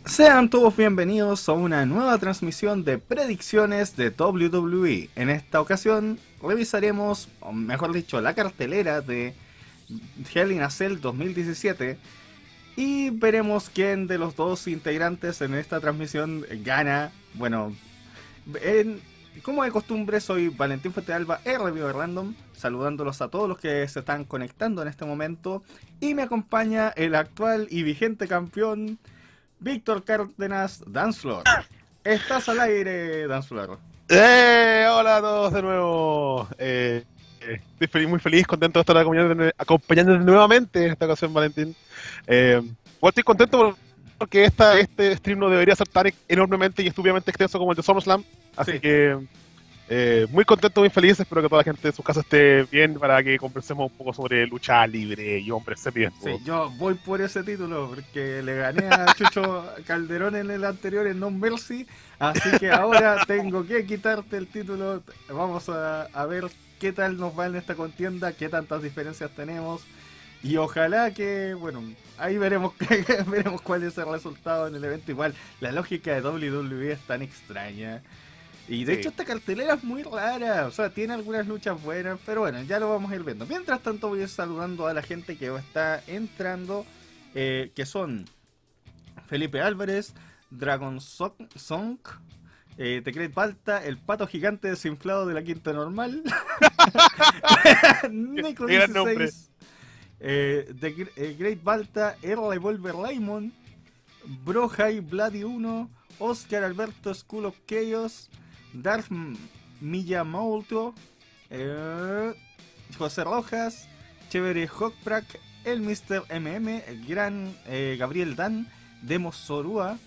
Sean todos bienvenidos a una nueva transmisión de predicciones de WWE. En esta ocasión revisaremos, o mejor dicho, la cartelera de Hell in a Cell 2017 y veremos quién de los dos integrantes en esta transmisión gana. Bueno, como de costumbre, soy Valentín Fuentealba, review de Random, saludándolos a todos los que se están conectando en este momento, y me acompaña el actual y vigente campeón Víctor Cárdenas, Dancefloor. Estás al aire, Dancefloor. Hola a todos de nuevo. Estoy muy feliz, contento de estar acompañándote nuevamente en esta ocasión, Valentín. Igual estoy contento porque este stream no debería ser tan enormemente y estúpidamente extenso como el de SummerSlam. Así Sí. que muy contento, muy feliz. Espero que toda la gente de su casa esté bien para que conversemos un poco sobre lucha libre y hombres semientos. Sí, yo voy por ese título porque le gané a Chucho Calderón en el anterior en No Mercy, así que ahora tengo que quitarte el título. Vamos a ver qué tal nos va en esta contienda, qué tantas diferencias tenemos y ojalá que, bueno, ahí veremos veremos cuál es el resultado en el evento. Igual la lógica de WWE es tan extraña. Y de hecho esta cartelera es muy rara, o sea, tiene algunas luchas buenas, pero bueno, ya lo vamos a ir viendo. Mientras tanto voy a ir saludando a la gente que está entrando, que son Felipe Álvarez, Dragon Song, The Great Balta, el pato gigante desinflado de la quinta normal, Nico Qué gran nombre. 16, Great Balta, R Revolver Raymond, Bro High Bloody 1, Oscar Alberto School of Chaos, Darth Miyamoto, José Rojas, Chévere Hawkprack, el Mr. MM, el gran Gabriel Dan, Demo Sorua,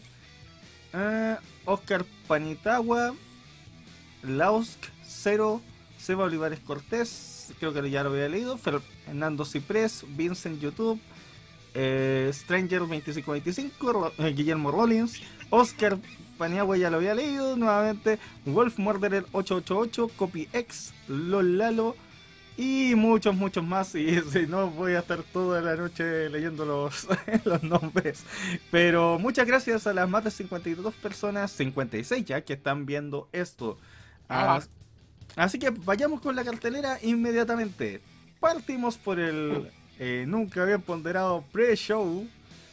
Oscar Panitagua, Laosk Zero, Seba Olivares Cortés, creo que ya lo había leído, Fernando Ciprés, Vincent YouTube, Stranger 2525, Guillermo Rollins, Oscar Paniagua ya lo había leído nuevamente, Wolf Murderer 888, Copy X, LOL Lalo y muchos más. Y si no, voy a estar toda la noche leyendo los nombres. Pero muchas gracias a las más de 52 personas, 56 ya, que están viendo esto. Así que vayamos con la cartelera inmediatamente. Partimos por el nunca bien ponderado pre-show.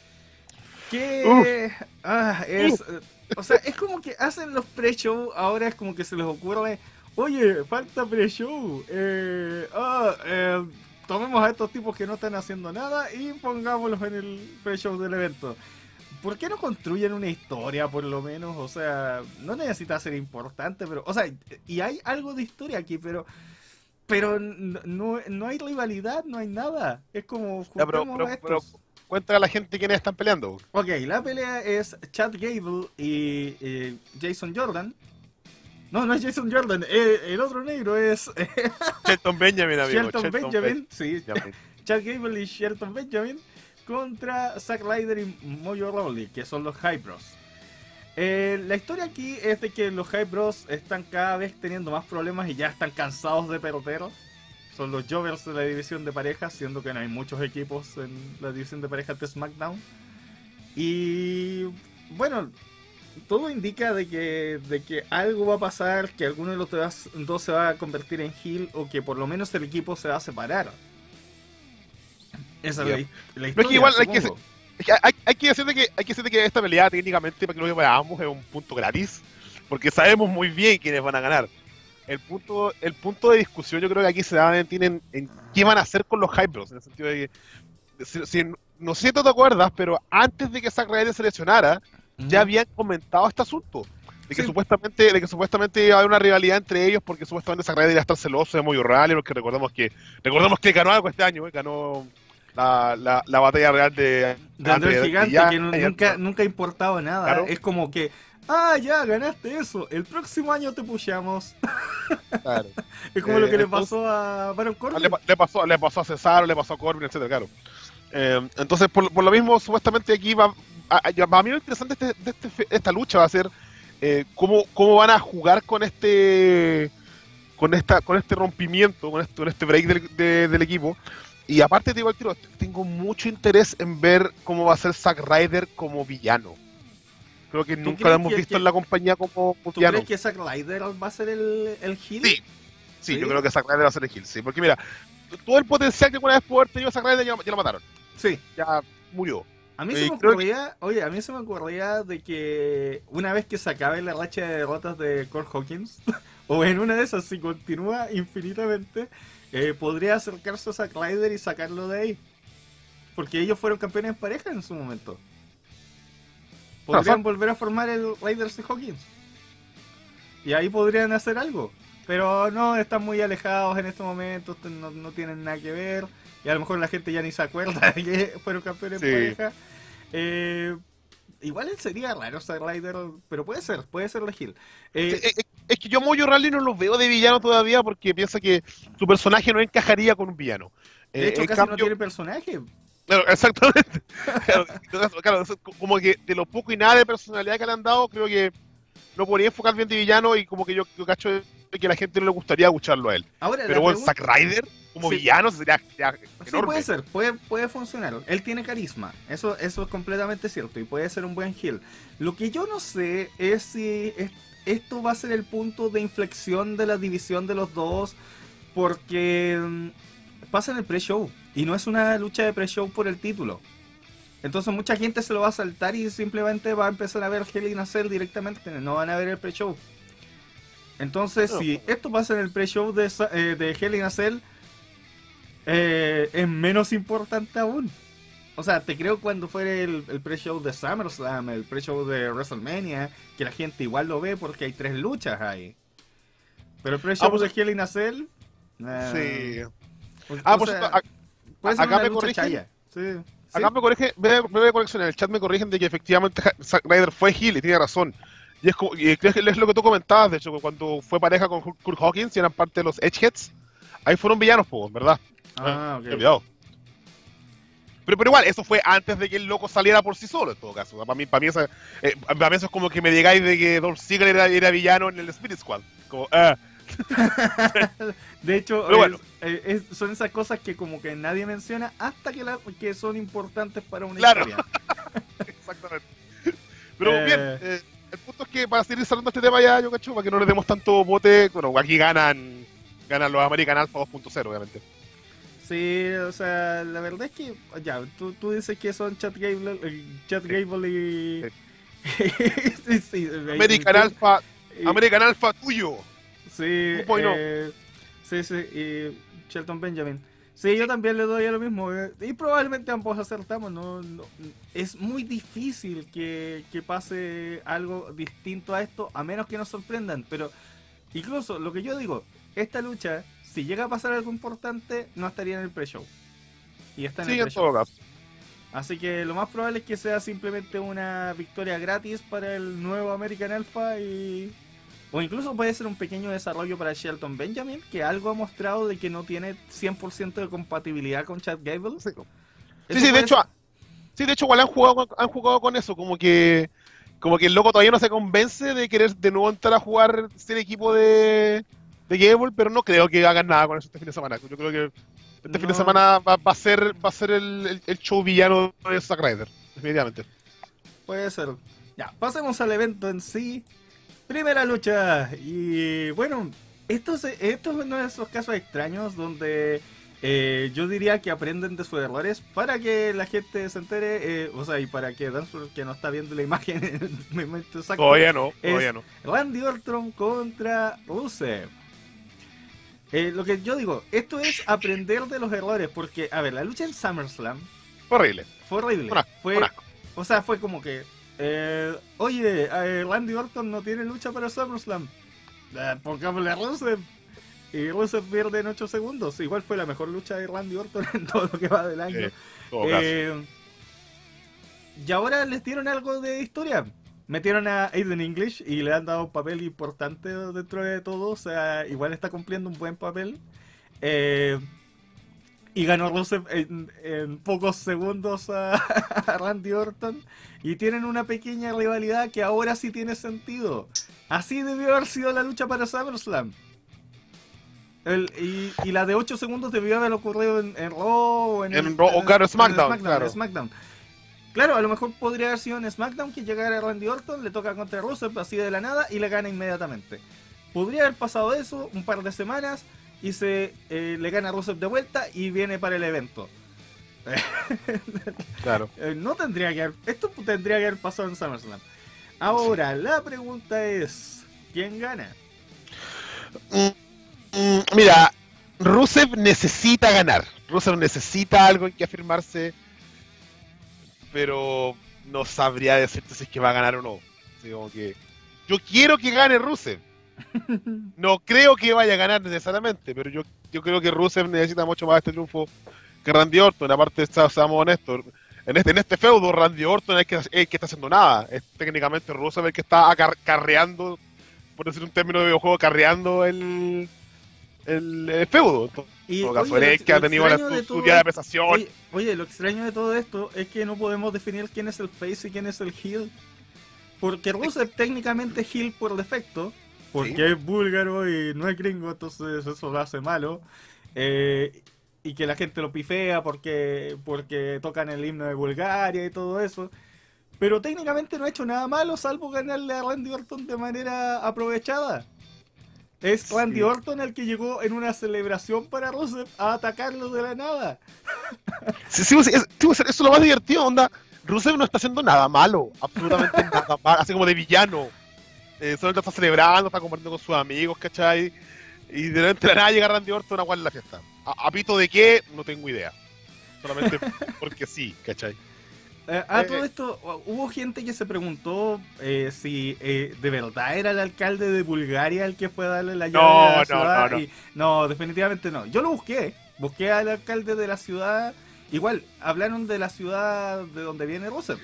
Que o sea, es como que hacen los pre-show, ahora es como que se les ocurre, oye, falta pre-show, tomemos a estos tipos que no están haciendo nada y pongámoslos en el pre-show del evento. ¿Por qué no construyen una historia por lo menos? O sea, no necesita ser importante, pero, o sea, y hay algo de historia aquí, pero no hay rivalidad, no hay nada. Es como Ya, juntemos a pero estos. cuéntale a la gente quiénes están peleando. Ok, la pelea es Chad Gable y Jason Jordan. No es Jason Jordan, el otro negro es Shelton Benjamin, amigo. Shelton Benjamin. Sí, Benjamin. Chad Gable y Shelton Benjamin contra Zack Ryder y Mojo Rawley, que son los Hype Bros. La historia aquí es de que los Hype Bros están cada vez teniendo más problemas y ya están cansados de perder. Son los Jovers de la división de parejas, siendo que no hay muchos equipos en la división de parejas de SmackDown. Y bueno, todo indica de que algo va a pasar, que alguno de los dos se va a convertir en heel o que por lo menos el equipo se va a separar. Esa es la Pero historia, es que igual supongo. hay que decir de que esta pelea técnicamente, para que lo veamos, es un punto gratis, porque sabemos muy bien quiénes van a ganar. El punto de discusión yo creo que aquí se da en qué van a hacer con los Hype Bros, en el sentido de que no sé si tú te acuerdas, pero antes de que Zack Ryder se lesionara, ya habían comentado este asunto. De que, Sí. supuestamente iba a haber una rivalidad entre ellos porque supuestamente Zack Ryder iba a estar celoso de Mojo Rawley, porque recordemos que ganó algo este año, ganó la batalla real De André el Gigante, que Giant. nunca ha importado nada. Claro. Es como que, ya ganaste eso. El próximo año te pushamos. Claro. Es como lo que le Entonces, pasó a Baron Corbin. le pasó a Cesaro, le pasó a Corbin, etcétera, claro. Entonces, por lo mismo, supuestamente aquí para mí lo interesante de esta lucha va a ser cómo van a jugar con este rompimiento, con este break del equipo. Y aparte te digo al tiro, tengo mucho interés en ver cómo va a ser Zack Ryder como villano. Creo que ¿Tú nunca crees lo hemos visto en la compañía como ¿Tú villano. crees que Zack Ryder va a ser el heel? Sí, ¿Sí? yo creo que Zack Ryder va a ser el heel, sí. Porque mira, todo el potencial que alguna vez pudo haber tenido Zack Ryder ya lo mataron. Sí. Ya murió. A mí se me Creo que ocurría, oye, a mí se me ocurría de que una vez que se acabe la racha de derrotas de Cole Hawkins, o en una de esas, si continúa infinitamente, podría acercarse a Zack Ryder y sacarlo de ahí. Porque ellos fueron campeones en pareja en su momento. Podrían volver a formar el Raiders y Hawkins. Y ahí podrían hacer algo. Pero no, están muy alejados en estos momentos, no tienen nada que ver. Y a lo mejor la gente ya ni se acuerda de que fueron campeones en pareja. Igual sería raro ser Ryder, pero puede ser la heel. es que yo a Mojo Rawley no lo veo de villano todavía porque piensa que su personaje no encajaría con un villano. De hecho, casi no tiene personaje. Claro, exactamente. Claro, como que de lo poco y nada de personalidad que le han dado, creo que no podría enfocar bien de villano y como que yo cacho de que a la gente no le gustaría escucharlo a él. Ahora, pero bueno, Zack Ryder como villano sería enorme. Sí, puede ser, puede funcionar. Él tiene carisma, eso es completamente cierto y puede ser un buen heel. Lo que yo no sé es si esto va a ser el punto de inflexión de la división de los dos, porque pasa en el pre-show y no es una lucha de pre-show por el título. Entonces mucha gente se lo va a saltar y simplemente va a empezar a ver Hell in a Cell directamente, no van a ver el pre-show. Entonces, si esto pasa en el pre-show de Hell in a Cell, es menos importante aún. O sea, te creo cuando fue el pre-show de SummerSlam, el pre-show de WrestleMania, que la gente igual lo ve porque hay 3 luchas ahí. Pero el pre-show de Hell in a Cell... sí. Por cierto, puede ser acá una me lucha corrigen. chaya. Sí. Acá me corrige, me corrección, en el chat me corrigen de que efectivamente Zack Ryder fue heel y tiene razón. Y es lo que tú comentabas, de hecho, cuando fue pareja con Kurt Hawkins y eran parte de los Edgeheads, ahí fueron villanos, ¿verdad? Ah, ok. Olvidado. Pero igual, eso fue antes de que el loco saliera por sí solo, en todo caso. Para mí eso es como que me digáis de que Dolph Ziggler era villano en el Spirit Squad. Como, De hecho, bueno. son esas cosas que como que nadie menciona hasta que son importantes para una historia. Claro. Exactamente. Pero bien, el punto es que para seguir cerrando este tema ya, yo cacho, para que no le demos tanto bote, bueno, aquí ganan los American Alpha 2.0, obviamente. Sí, o sea, la verdad es que, ya, tú dices que son Chad Gable y... sí, American Alpha tuyo. Sí, sí, y Shelton Benjamin. Sí, yo también le doy a lo mismo. Y probablemente ambos acertamos. No, es muy difícil que pase algo distinto a esto, a menos que nos sorprendan. Pero incluso lo que yo digo, esta lucha, si llega a pasar algo importante, no estaría en el pre-show. Y está en el pre-show. En todo caso. Así que lo más probable es que sea simplemente una victoria gratis para el nuevo American Alpha o incluso puede ser un pequeño desarrollo para Shelton Benjamin, que algo ha mostrado de que no tiene 100% de compatibilidad con Chad Gable. Sí, de hecho igual han jugado con eso, como que el loco todavía no se convence de querer de nuevo entrar a jugar ser equipo de Gable, pero no creo que hagan nada con eso este fin de semana. Yo creo que este fin de semana va a ser el show villano de Zack Ryder, definitivamente. Puede ser. Ya, pasemos al evento en sí. Primera lucha. Y bueno, esto es uno de esos casos extraños donde yo diría que aprenden de sus errores para que la gente se entere, o sea, y para que Dansford, que no está viendo la imagen en el momento exacto, todavía no. Randy Orton contra Rusev. Lo que yo digo, esto es aprender de los errores, porque, a ver, la lucha en SummerSlam fue horrible. O sea, fue como que, oye, Randy Orton no tiene lucha para SummerSlam, pongámosle a Rusev. Y Rusev pierde en 8 segundos. Igual fue la mejor lucha de Randy Orton en todo lo que va del año. Y ahora les dieron algo de historia. Metieron a Aiden English y le han dado un papel importante dentro de todo. O sea, igual está cumpliendo un buen papel. Y ganó Rusev en pocos segundos a Randy Orton. Y tienen una pequeña rivalidad que ahora sí tiene sentido. Así debió haber sido la lucha para SummerSlam. Y la de 8 segundos debió haber ocurrido en Raw o en SmackDown. SmackDown. Claro, a lo mejor podría haber sido en SmackDown que llegara Randy Orton, le toca contra Rusev así de la nada y le gana inmediatamente. Podría haber pasado eso un par de semanas y le gana a Rusev de vuelta y viene para el evento. Claro. No tendría que haber, esto tendría que haber pasado en SummerSlam. Ahora, la pregunta es, ¿quién gana? Mira, Rusev necesita ganar. Rusev necesita algo en que afirmarse, pero no sabría decirte si es que va a ganar o no. Así como que yo quiero que gane Rusev. No creo que vaya a ganar necesariamente, pero yo creo que Rusev necesita mucho más este triunfo que Randy Orton. Aparte, seamos honestos, en este feudo Randy Orton es el que está haciendo nada. Es técnicamente Rusev el que está carreando, por decir un término de videojuego, carreando el feudo. En todo caso, él es el que ha tenido su día de apreciación. Oye, lo extraño de todo esto es que no podemos definir quién es el face y quién es el heel. Porque Rusev técnicamente es heel por defecto, porque ¿sí? Es búlgaro y no es gringo, entonces eso lo hace malo. Y que la gente lo pifea porque tocan el himno de Bulgaria y todo eso. Pero técnicamente no ha hecho nada malo salvo ganarle a Randy Orton de manera aprovechada. Es Randy Orton el que llegó en una celebración para Rusev a atacarlo de la nada. Eso es lo más divertido, onda. Rusev no está haciendo nada malo, absolutamente nada malo, así como de villano. Solo está celebrando, está compartiendo con sus amigos, ¿cachai? Y de la nada llega Randy Orton a jugar la fiesta. ¿A pito de qué? No tengo idea. Solamente porque sí, ¿cachai? Todo esto, hubo gente que se preguntó si de verdad era el alcalde de Bulgaria el que fue a darle la llave a la ciudad. No, definitivamente no. Yo lo busqué al alcalde de la ciudad. Igual, hablaron de la ciudad de donde viene Rusev.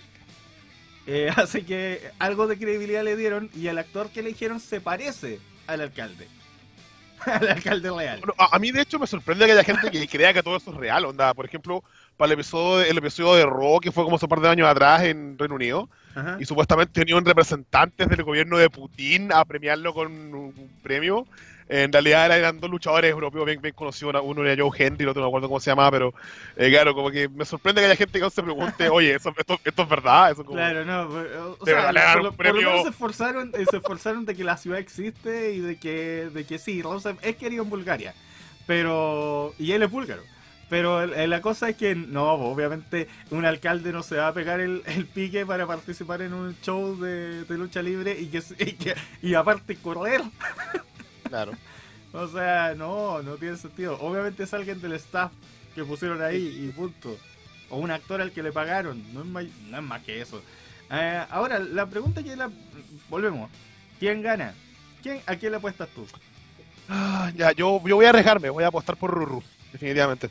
Así que algo de credibilidad le dieron y el actor que eligieron se parece al alcalde. Al alcalde real. Bueno, a mí de hecho me sorprende que haya gente que crea que todo esto es real, onda. Por ejemplo, para el episodio de Raw, que fue como hace un par de años atrás en Reino Unido, ajá, y supuestamente tenían representantes del gobierno de Putin a premiarlo con un premio. En realidad eran dos luchadores europeos bien conocidos, uno era Joe Hendry, el otro no me acuerdo cómo se llamaba, pero claro, como que me sorprende que haya gente que no se pregunte, oye, esto es verdad. Eso como, claro, no, o sea, por lo menos se esforzaron de que la ciudad existe y de que sí, Rusev es querido en Bulgaria, pero y él es búlgaro. Pero la cosa es que no, obviamente un alcalde no se va a pegar el pique para participar en un show de lucha libre y aparte correr. Claro. O sea, no tiene sentido. Obviamente es alguien del staff que pusieron ahí y punto. O un actor al que le pagaron. No es más que eso. Ahora, la pregunta volvemos. ¿Quién gana? ¿A quién le apuestas tú? Ya, yo voy a arriesgarme. Voy a apostar por Ruru, definitivamente.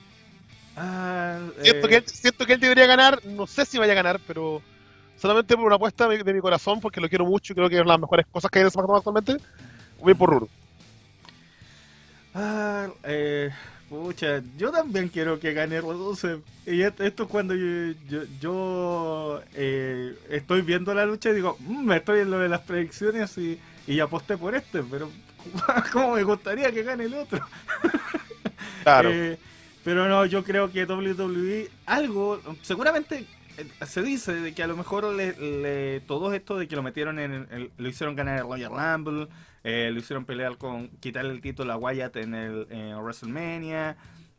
Siento que él debería ganar. No sé si vaya a ganar, pero solamente por una apuesta de mi corazón, porque lo quiero mucho y creo que es una de las mejores cosas que hay en SmackDown actualmente. Voy por Ruru. Pucha, yo también quiero que gane Rusev. Y esto es cuando yo estoy viendo la lucha y digo, estoy en lo de las predicciones y aposté por pero como me gustaría que gane el otro. Claro. Pero no, yo creo que WWE seguramente se dice de que a lo mejor todo esto de que lo metieron lo hicieron ganar el Royal Rumble, lo hicieron pelear quitarle el título a Wyatt en WrestleMania,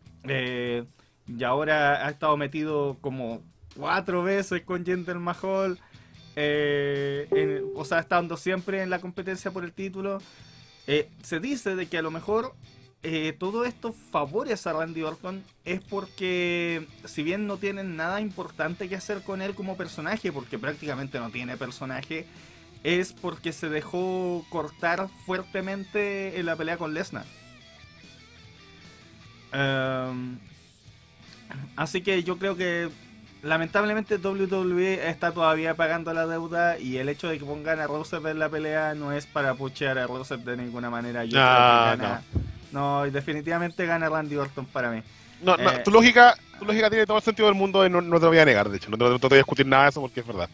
y ahora ha estado metido como 4 veces con Jinder Mahal, o sea, estando siempre en la competencia por el título. Se dice de que a lo mejor todo esto favorece a Randy Orton es porque si bien no tienen nada importante que hacer con él como personaje, porque prácticamente no tiene personaje, es porque se dejó cortar fuertemente en la pelea con Lesnar. Así que yo creo que lamentablemente WWE está todavía pagando la deuda y el hecho de que pongan a Rusev en la pelea no es para puchear a Rusev de ninguna manera. Yo creo que gana. No, definitivamente gana Randy Orton para mí. No, tu lógica tiene todo el sentido del mundo y no te lo voy a negar, de hecho. No te voy a discutir nada de eso porque es verdad.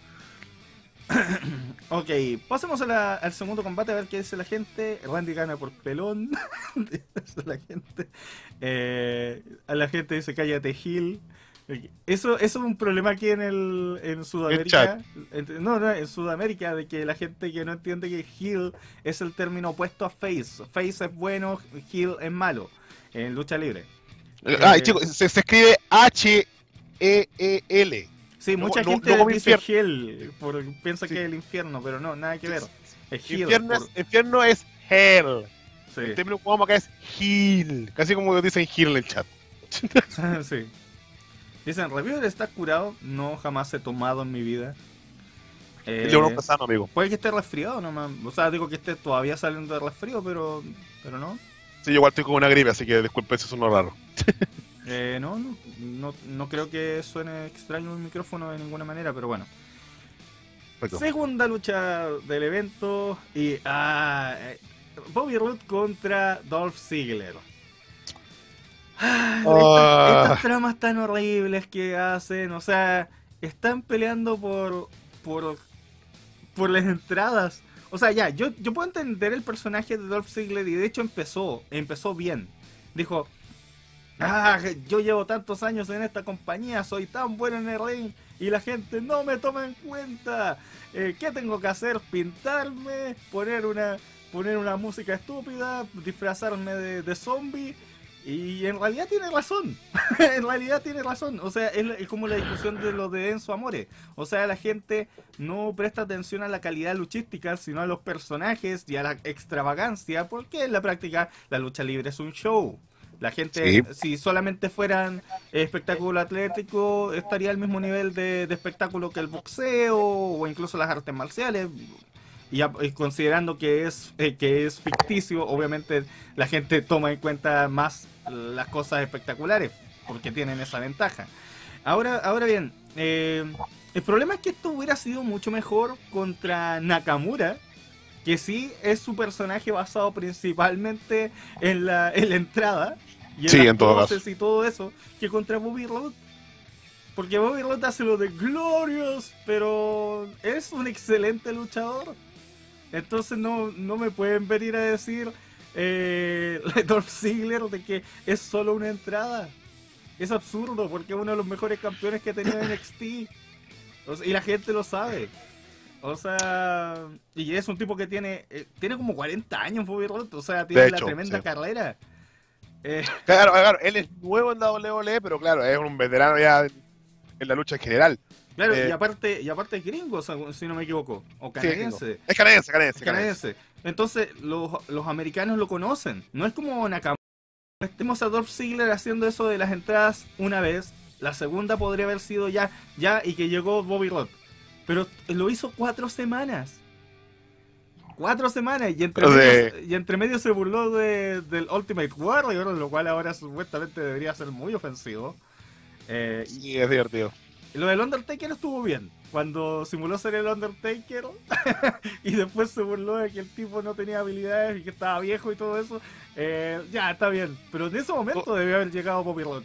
Ok, pasemos al segundo combate a ver qué dice la gente. Randy gana por pelón. Dice la gente. A la gente dice cállate Gil. Eso es un problema aquí en El chat. Sudamérica. No, en Sudamérica, de que la gente que no entiende que heel es el término opuesto a face. Face es bueno, heel es malo. En lucha libre. Y Eh, chicos, se escribe H-E-E-L. sí, No, mucha no, gente no como dice infierno. heel, piensa Sí, que es el infierno, pero no, nada que sí, ver. sí. Es heel. Infierno es hell. El Sí, término que usamos acá es heel. Casi como dicen heel en el chat. sí. Dicen, Reviewer está curado. No, jamás he tomado en mi vida. El de un sano, amigo. Puede que esté resfriado nomás. O sea, digo que esté todavía saliendo de resfrío, pero no. Sí, yo igual estoy con una gripe, así que disculpe si suena raro. No creo que suene extraño el micrófono de ninguna manera, pero bueno. Perfecto. Segunda lucha del evento y Bobby Roode contra Dolph Ziggler. Estas tramas tan horribles que hacen, o sea, están peleando por, por las entradas. O sea, ya, yo puedo entender el personaje de Dolph Ziggler y de hecho empezó bien. Dijo, yo llevo tantos años en esta compañía, soy tan bueno en el ring y la gente no me toma en cuenta. ¿Qué tengo que hacer? Pintarme, poner una música estúpida, disfrazarme de zombie. Y en realidad tiene razón. En realidad tiene razón. O sea, es como la discusión de lo de Enzo Amore. O sea, la gente no presta atención a la calidad luchística, sino a los personajes y a la extravagancia, porque en la práctica la lucha libre es un show. La gente, Sí. si solamente fueran espectáculo atlético, estaría al mismo nivel de espectáculo que el boxeo o incluso las artes marciales. Y considerando que es ficticio, obviamente la gente toma en cuenta más las cosas espectaculares, porque tienen esa ventaja. Ahora bien, el problema es que esto hubiera sido mucho mejor contra Nakamura, que sí es su personaje basado principalmente en la entrada y en Sí, las en todo caso. poses y todo eso, que contra Bobby Roode. Porque Bobby Roode hace lo de Glorious, pero es un excelente luchador. Entonces no me pueden venir a decir Dolph Ziggler de que es solo una entrada. Es absurdo porque es uno de los mejores campeones que ha tenido NXT. O sea, y la gente lo sabe. O sea, y es un tipo que tiene como 40 años, Bobby Roode. O sea, De tiene la hecho, tremenda sí. carrera. Eh, Claro, él es nuevo en la WWE, pero claro, es un veterano ya en la lucha en general. claro, Eh, y aparte es gringo, o sea, si no me equivoco. O sí, es gringo. canadiense. Es canadiense. Canadiense. Entonces, los americanos lo conocen. No es como Nakamura. Estemos a Dolph Ziggler haciendo eso de las entradas una vez. La segunda podría haber sido ya y que llegó Bobby Roode. Pero lo hizo 4 semanas. 4 semanas y entre medio se burló del Ultimate Warrior, lo cual ahora supuestamente debería ser muy ofensivo. Sí, es divertido. Lo del Undertaker estuvo bien. Cuando simuló ser el Undertaker y después se burló de que el tipo no tenía habilidades y que estaba viejo y todo eso. Ya, está bien. Pero en ese momento debió haber llegado Bobby Roode.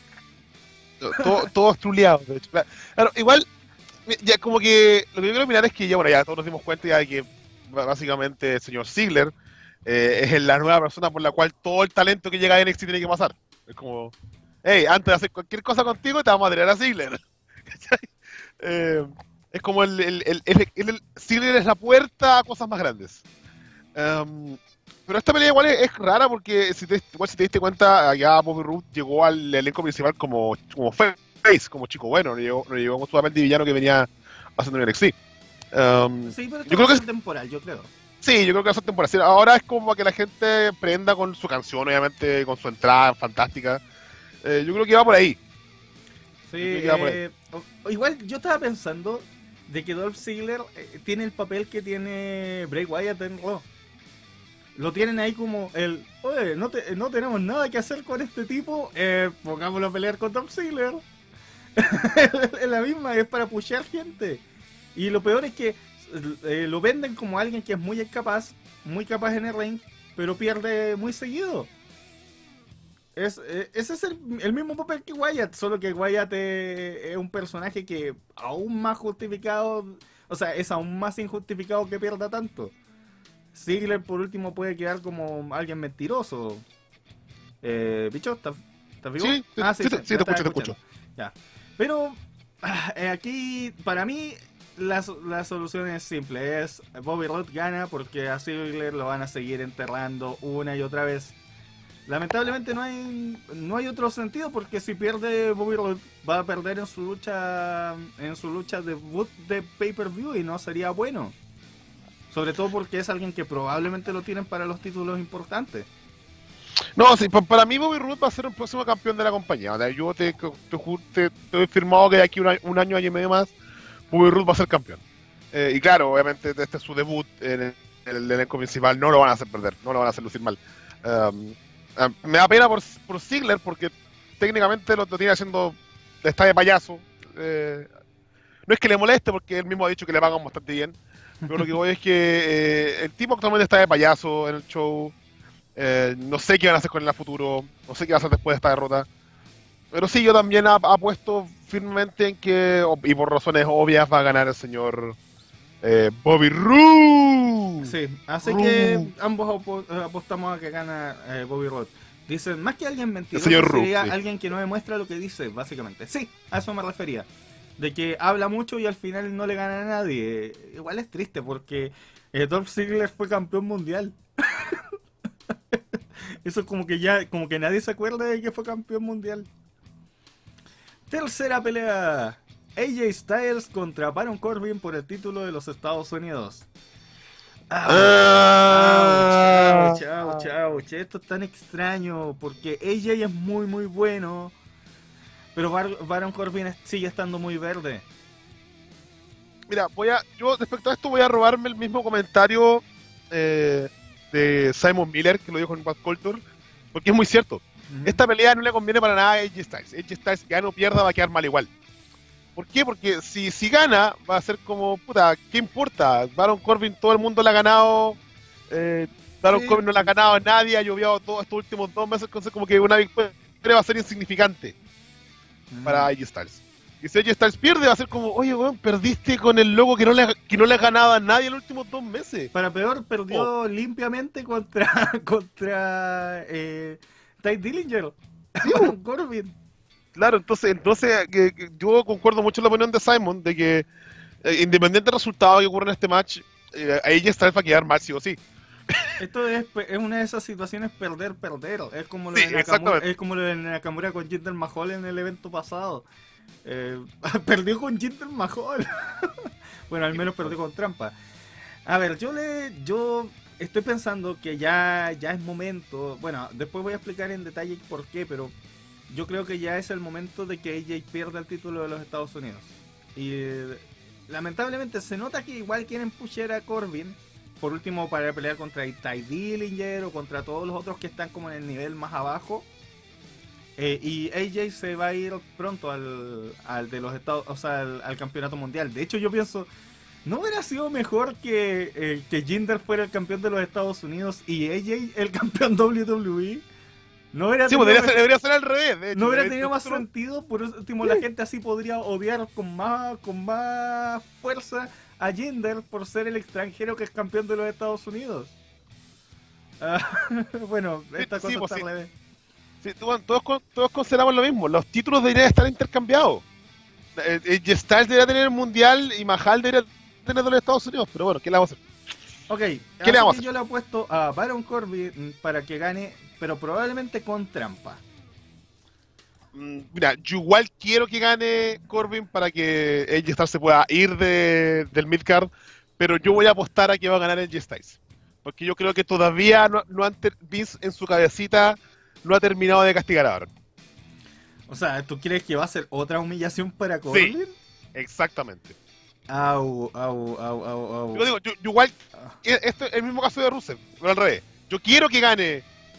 Todos truleados, de hecho. Claro, igual, ya como que lo que yo quiero mirar es que ya, bueno, ya todos nos dimos cuenta ya de que básicamente el señor Ziggler es la nueva persona por la cual todo el talento que llega a NXT tiene que pasar. Es como, hey, antes de hacer cualquier cosa contigo te vamos a traer a Ziggler. ¿Cachai? Es como Ziggler es la puerta a cosas más grandes. Pero esta pelea igual es rara porque igual si te diste cuenta, ya Bobby Roode llegó al elenco principal como face, como chico bueno, no llegó como solamente villano que venía haciendo en NXT. Sí, pero Yo esto creo va a que ser temporal, yo creo. sí, yo creo que va a ser temporal. Ahora es como para que la gente prenda con su canción, obviamente, con su entrada fantástica. Yo creo que va por ahí. Sí, Yo creo que va por ahí. igual yo estaba pensando de que Dolph Ziggler tiene el papel que tiene Bray Wyatt en Raw. Lo tienen ahí como oye, no tenemos nada que hacer con este tipo, pongámoslo a pelear con Dolph Ziggler. Es la misma, es para pushear gente. Y lo peor es que lo venden como alguien que es muy capaz en el ring, pero pierde muy seguido. Ese es el mismo papel que Wyatt, solo que Wyatt es un personaje que aún más justificado, o sea, es aún más injustificado que pierda tanto. Ziggler por último puede quedar como alguien mentiroso. Bicho, ¿estás vivo? Sí, Ah, sí, sí, sí, sí, me te estaba escucho. escuchando. Ya. Pero aquí, para mí, la solución es simple. Es Bobby Roode gana porque a Ziggler lo van a seguir enterrando una y otra vez. Lamentablemente no hay otro sentido porque si pierde Bobby Roode va a perder en su lucha debut de pay-per-view y no sería bueno. Sobre todo porque es alguien que probablemente lo tienen para los títulos importantes. No, sí, para mí Bobby Roode va a ser el próximo campeón de la compañía. O sea, yo te he firmado que de aquí un año y medio más, Bobby Roode va a ser campeón. Y claro, obviamente este es su debut en el elenco principal, no lo van a hacer perder, no lo van a hacer lucir mal. Me da pena por Ziggler porque técnicamente lo tiene haciendo, está de payaso. No es que le moleste porque él mismo ha dicho que le pagan bastante bien, pero lo que voy es que el tipo actualmente está de payaso en el show. No sé qué van a hacer con él en el futuro, no sé qué va a hacer después de esta derrota. Pero sí, yo también apuesto firmemente en que, y por razones obvias, va a ganar el señor Bobby Roode. Sí, así que ambos apostamos a que gana Bobby Roode. Dicen, más que alguien mentiroso, sería sí. alguien que no demuestra lo que dice, básicamente. Sí, a eso me refería. De que habla mucho y al final no le gana a nadie. Igual es triste porque Dolph Ziggler fue campeón mundial. Eso es como que nadie se acuerda de que fue campeón mundial. Tercera pelea. AJ Styles contra Baron Corbin por el título de los Estados Unidos. Chao. Esto es tan extraño porque AJ es muy muy bueno, pero Baron Corbin sigue estando muy verde. Mira, yo respecto a esto voy a robarme el mismo comentario de Simon Miller, que lo dijo en Bad Culture, porque es muy cierto. Esta pelea no le conviene para nada a AJ Styles. AJ Styles, gana o pierda, va a quedar mal igual. ¿Por qué? Porque si gana, va a ser como, puta, ¿qué importa? Baron Corbin, todo el mundo le ha ganado. Baron Corbin no le ha ganado a nadie, ha llovido todos estos últimos 2 meses, entonces como que una victoria va a ser insignificante para AJ Styles. Y si AJ Styles pierde, va a ser como, oye, weón, perdiste con el loco que no le ha ganado a nadie en los últimos 2 meses. Para peor, perdió limpiamente contra Ty Dillinger. Baron Corbin. Claro, entonces yo concuerdo mucho en la opinión de Simon de que independiente del resultado que ocurra en este match, AJ Styles va a quedar mal sí o sí. Esto es una de esas situaciones perder. Es como lo, Sí, de Nakamura con Jinder Mahal en el evento pasado. Perdió con Jinder Mahal. Bueno, al menos perdió con trampa. A ver, yo estoy pensando que ya es momento. Bueno, después voy a explicar en detalle por qué, pero yo creo que ya es el momento de que AJ pierda el título de los Estados Unidos. Y lamentablemente se nota que igual quieren pushear a Corbin. Por último, para pelear contra Ty Dillinger o contra todos los otros que están como en el nivel más abajo. Y AJ se va a ir pronto al de los Estados, o sea, al campeonato mundial. De hecho, yo pienso, ¿no hubiera sido mejor que Jinder fuera el campeón de los Estados Unidos y AJ el campeón WWE? No hubiera debería ser al revés. De hecho, no hubiera tenido más sentido. Por último, la gente así podría odiar con más fuerza a Jinder por ser el extranjero que es campeón de los Estados Unidos. Bueno, esta cosa está al revés. Sí, todos consideramos lo mismo. Los títulos deberían estar intercambiados. Styles debería tener el mundial y Mahal debería tener de los Estados Unidos. Pero bueno, ¿qué le vamos a hacer? Ok, ¿Qué le vamos a hacer? Yo le apuesto a Baron Corbin para que gane, pero probablemente con trampa. Mira, yo igual quiero que gane Corbin para que AJ Styles se pueda ir del midcard, pero yo voy a apostar a que va a ganar AJ Styles. Porque yo creo que todavía Vince en su cabecita no ha terminado de castigar a Baron. O sea, ¿tú crees que va a ser otra humillación para Corbin? Sí, exactamente. Au. Yo digo, yo igual, esto es el mismo caso de Rusev, pero al revés. Yo quiero que gane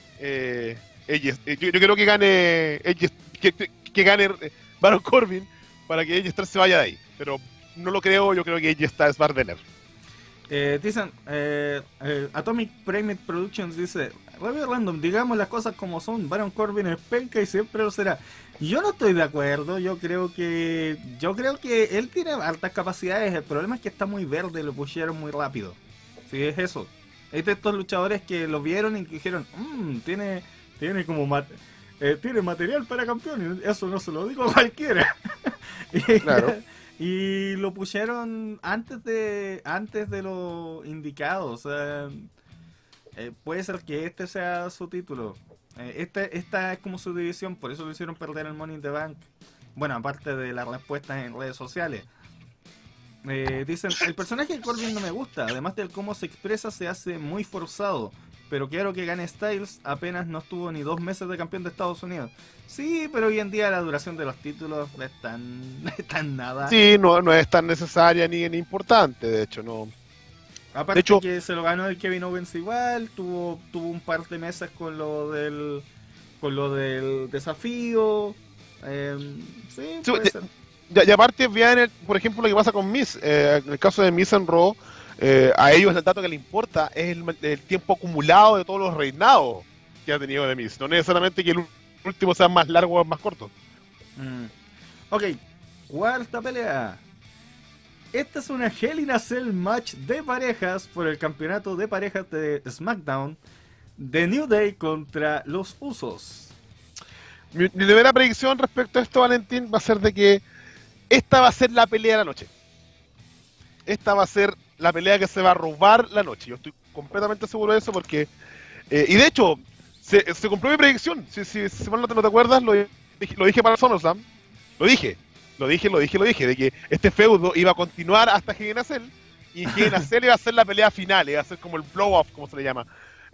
yo quiero que gane que gane Baron Corbin para que AJ Styles se vaya de ahí. Pero no lo creo, yo creo que AJ Styles va a ordenar. Dicen, Atomic Primate Productions dice, Review Random, digamos las cosas como son, Baron Corbin es penca y siempre lo será. Yo no estoy de acuerdo, yo creo que él tiene altas capacidades, el problema es que está muy verde, lo pusieron muy rápido. Sí, es eso. Es de estos luchadores que lo vieron y que dijeron, tiene como tiene material para campeón, eso no se lo digo a cualquiera. Claro. Y lo pusieron antes de lo indicado. O sea, puede ser que este sea su título. Esta es como su división, por eso lo hicieron perder el Money in the Bank. Bueno, aparte de las respuestas en redes sociales. Dicen, el personaje de Corbin no me gusta, además del cómo se expresa se hace muy forzado, pero quiero que gane Styles, apenas no estuvo ni 2 meses de campeón de Estados Unidos. Sí, pero hoy en día la duración de los títulos es tan nada. Sí, no es tan necesaria ni importante, de hecho, no. Aparte De hecho, que se lo ganó el Kevin Owens igual, tuvo un par de meses con lo del desafío. Sí, sí, puede ser. y aparte, vean, por ejemplo, lo que pasa con Miz. En el caso de Miz en Raw, a ellos el dato que les importa es el tiempo acumulado de todos los reinados que ha tenido de Miz. No necesariamente que el último sea más largo o más corto. Ok, cuarta pelea. Esta es una Hell in a Cell match de parejas por el campeonato de parejas de SmackDown de New Day contra los Usos. Mi primera predicción respecto a esto, Valentín, va a ser de que esta va a ser la pelea de la noche. Esta va a ser la pelea que se va a robar la noche. Yo estoy completamente seguro de eso porque... y de hecho, se cumplió mi predicción. Si mal no te acuerdas, lo dije para SummerSlam. Lo dije, de que este feudo iba a continuar hasta Hell in a Cell, y Hell in a Cell iba a ser la pelea final, iba a ser como el blow-off, como se le llama.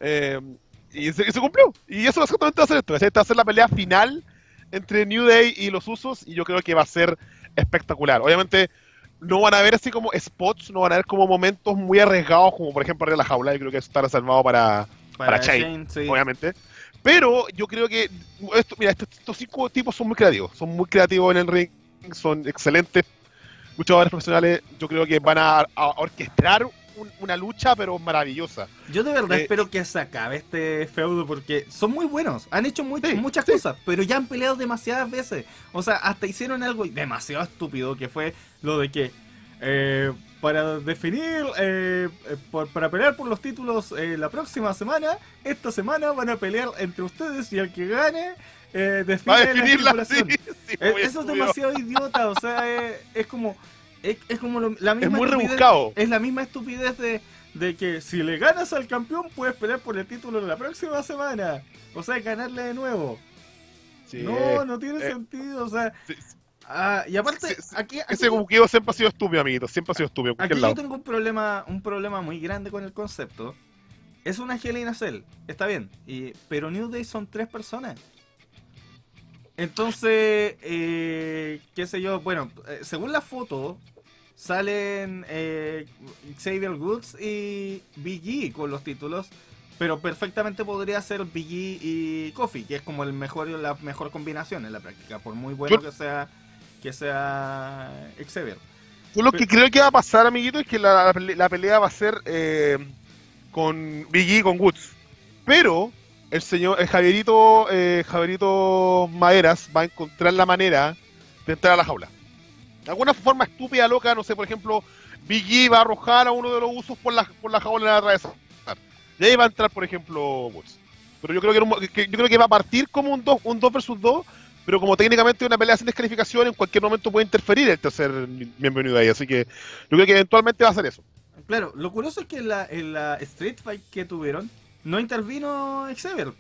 Y se cumplió. Y eso exactamente va a ser esto. Esta va a ser la pelea final entre New Day y los Usos, y yo creo que va a ser espectacular. Obviamente no van a haber así como spots, no van a haber como momentos muy arriesgados, como por ejemplo arriba de la jaula. Yo creo que eso está reservado para Shane, sí. obviamente. Pero yo creo que estos 5 tipos son muy creativos en el ring, son excelentes luchadores profesionales. Yo creo que van a orquestar una lucha, pero maravillosa. Yo de verdad espero que se acabe este feudo porque son muy buenos, han hecho muchas cosas, pero ya han peleado demasiadas veces. O sea, hasta hicieron algo demasiado estúpido, que fue lo de que para definir, para pelear por los títulos la próxima semana, esta semana van a pelear entre ustedes y el que gane define la estipulación. Eso es demasiado idiota, o sea, es como... Es como la misma es muy estupidez, rebuscado. es la misma estupidez de que si le ganas al campeón puedes pelear por el título la próxima semana. O sea, ganarle de nuevo. Sí, no tiene sentido, o sea... Sí. Y aparte, aquí ese buqueo siempre ha sido estúpido, amiguito. Siempre ha sido estúpido. Aquí yo tengo un problema muy grande con el concepto. Es una Hell in a Cell, está bien. Pero New Day son 3 personas. Entonces, qué sé yo, bueno, según la foto, salen Xavier Woods y Big E con los títulos, pero perfectamente podría ser Big E y Kofi, que es como la mejor combinación en la práctica, por muy bueno que sea Xavier. Yo lo que creo que va a pasar, amiguito, es que la pelea va a ser con Big E y con Woods, pero el Javierito Maderas va a encontrar la manera de entrar a la jaula. De alguna forma estúpida, loca, no sé, por ejemplo, Big E va a arrojar a uno de los Usos por la jaula en la atravesar. Y ahí va a entrar, por ejemplo, Woods. Pero yo creo que va a partir como un 2 versus 2, pero como técnicamente una pelea sin descalificación, en cualquier momento puede interferir el tercer miembro de ahí. Así que yo creo que eventualmente va a ser eso. Claro, lo curioso es que en la Street Fight que tuvieron, no intervino Xavier.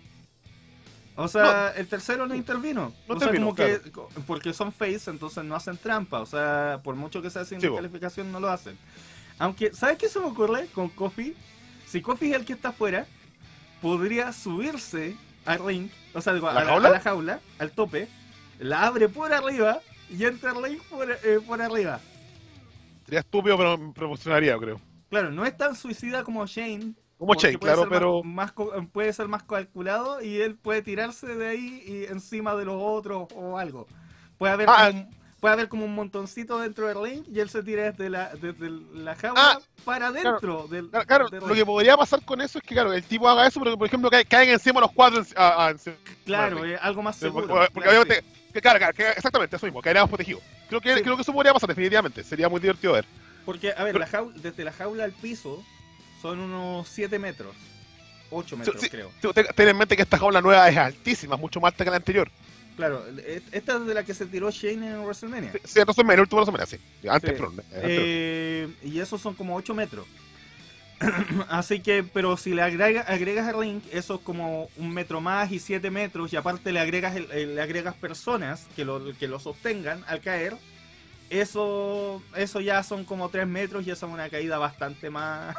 O sea, el tercero no intervino. O sea, como que porque son face, entonces no hacen trampa. O sea, por mucho que sea sin descalificación, no lo hacen. Aunque, ¿sabes qué se me ocurre con Kofi? Si Kofi es el que está afuera, podría subirse al ring, o sea, a la jaula, al tope, la abre por arriba y entra al ring por arriba. Sería estúpido, pero funcionaría, creo. Claro, no es tan suicida como Shane. Como Shane, claro, pero... puede ser más calculado y él puede tirarse de ahí y encima de los otros o algo. Puede haber como un montoncito dentro del ring y él se tira desde la jaula para adentro del ring. Lo que podría pasar con eso es que, claro, el tipo haga eso, pero por ejemplo caigan encima los 4 claro, algo más seguro. Porque obviamente, exactamente, eso mismo, caeríamos protegidos. Creo que eso podría pasar, definitivamente. Sería muy divertido ver. Porque, a ver, desde la jaula al piso son unos 7 metros. 8 metros, creo. Ten en mente que esta jaula nueva es altísima, mucho más alta que la anterior. Claro, esta es de la que se tiró Shane en WrestleMania. Sí, entonces el último WrestleMania, sí. Sí. Antes, perdón. Y esos son como 8 metros. Así que, pero si le agregas el ring, eso es como 1 metro más y 7 metros, y aparte le agregas personas que lo sostengan al caer, eso ya son como 3 metros y eso es una caída bastante más,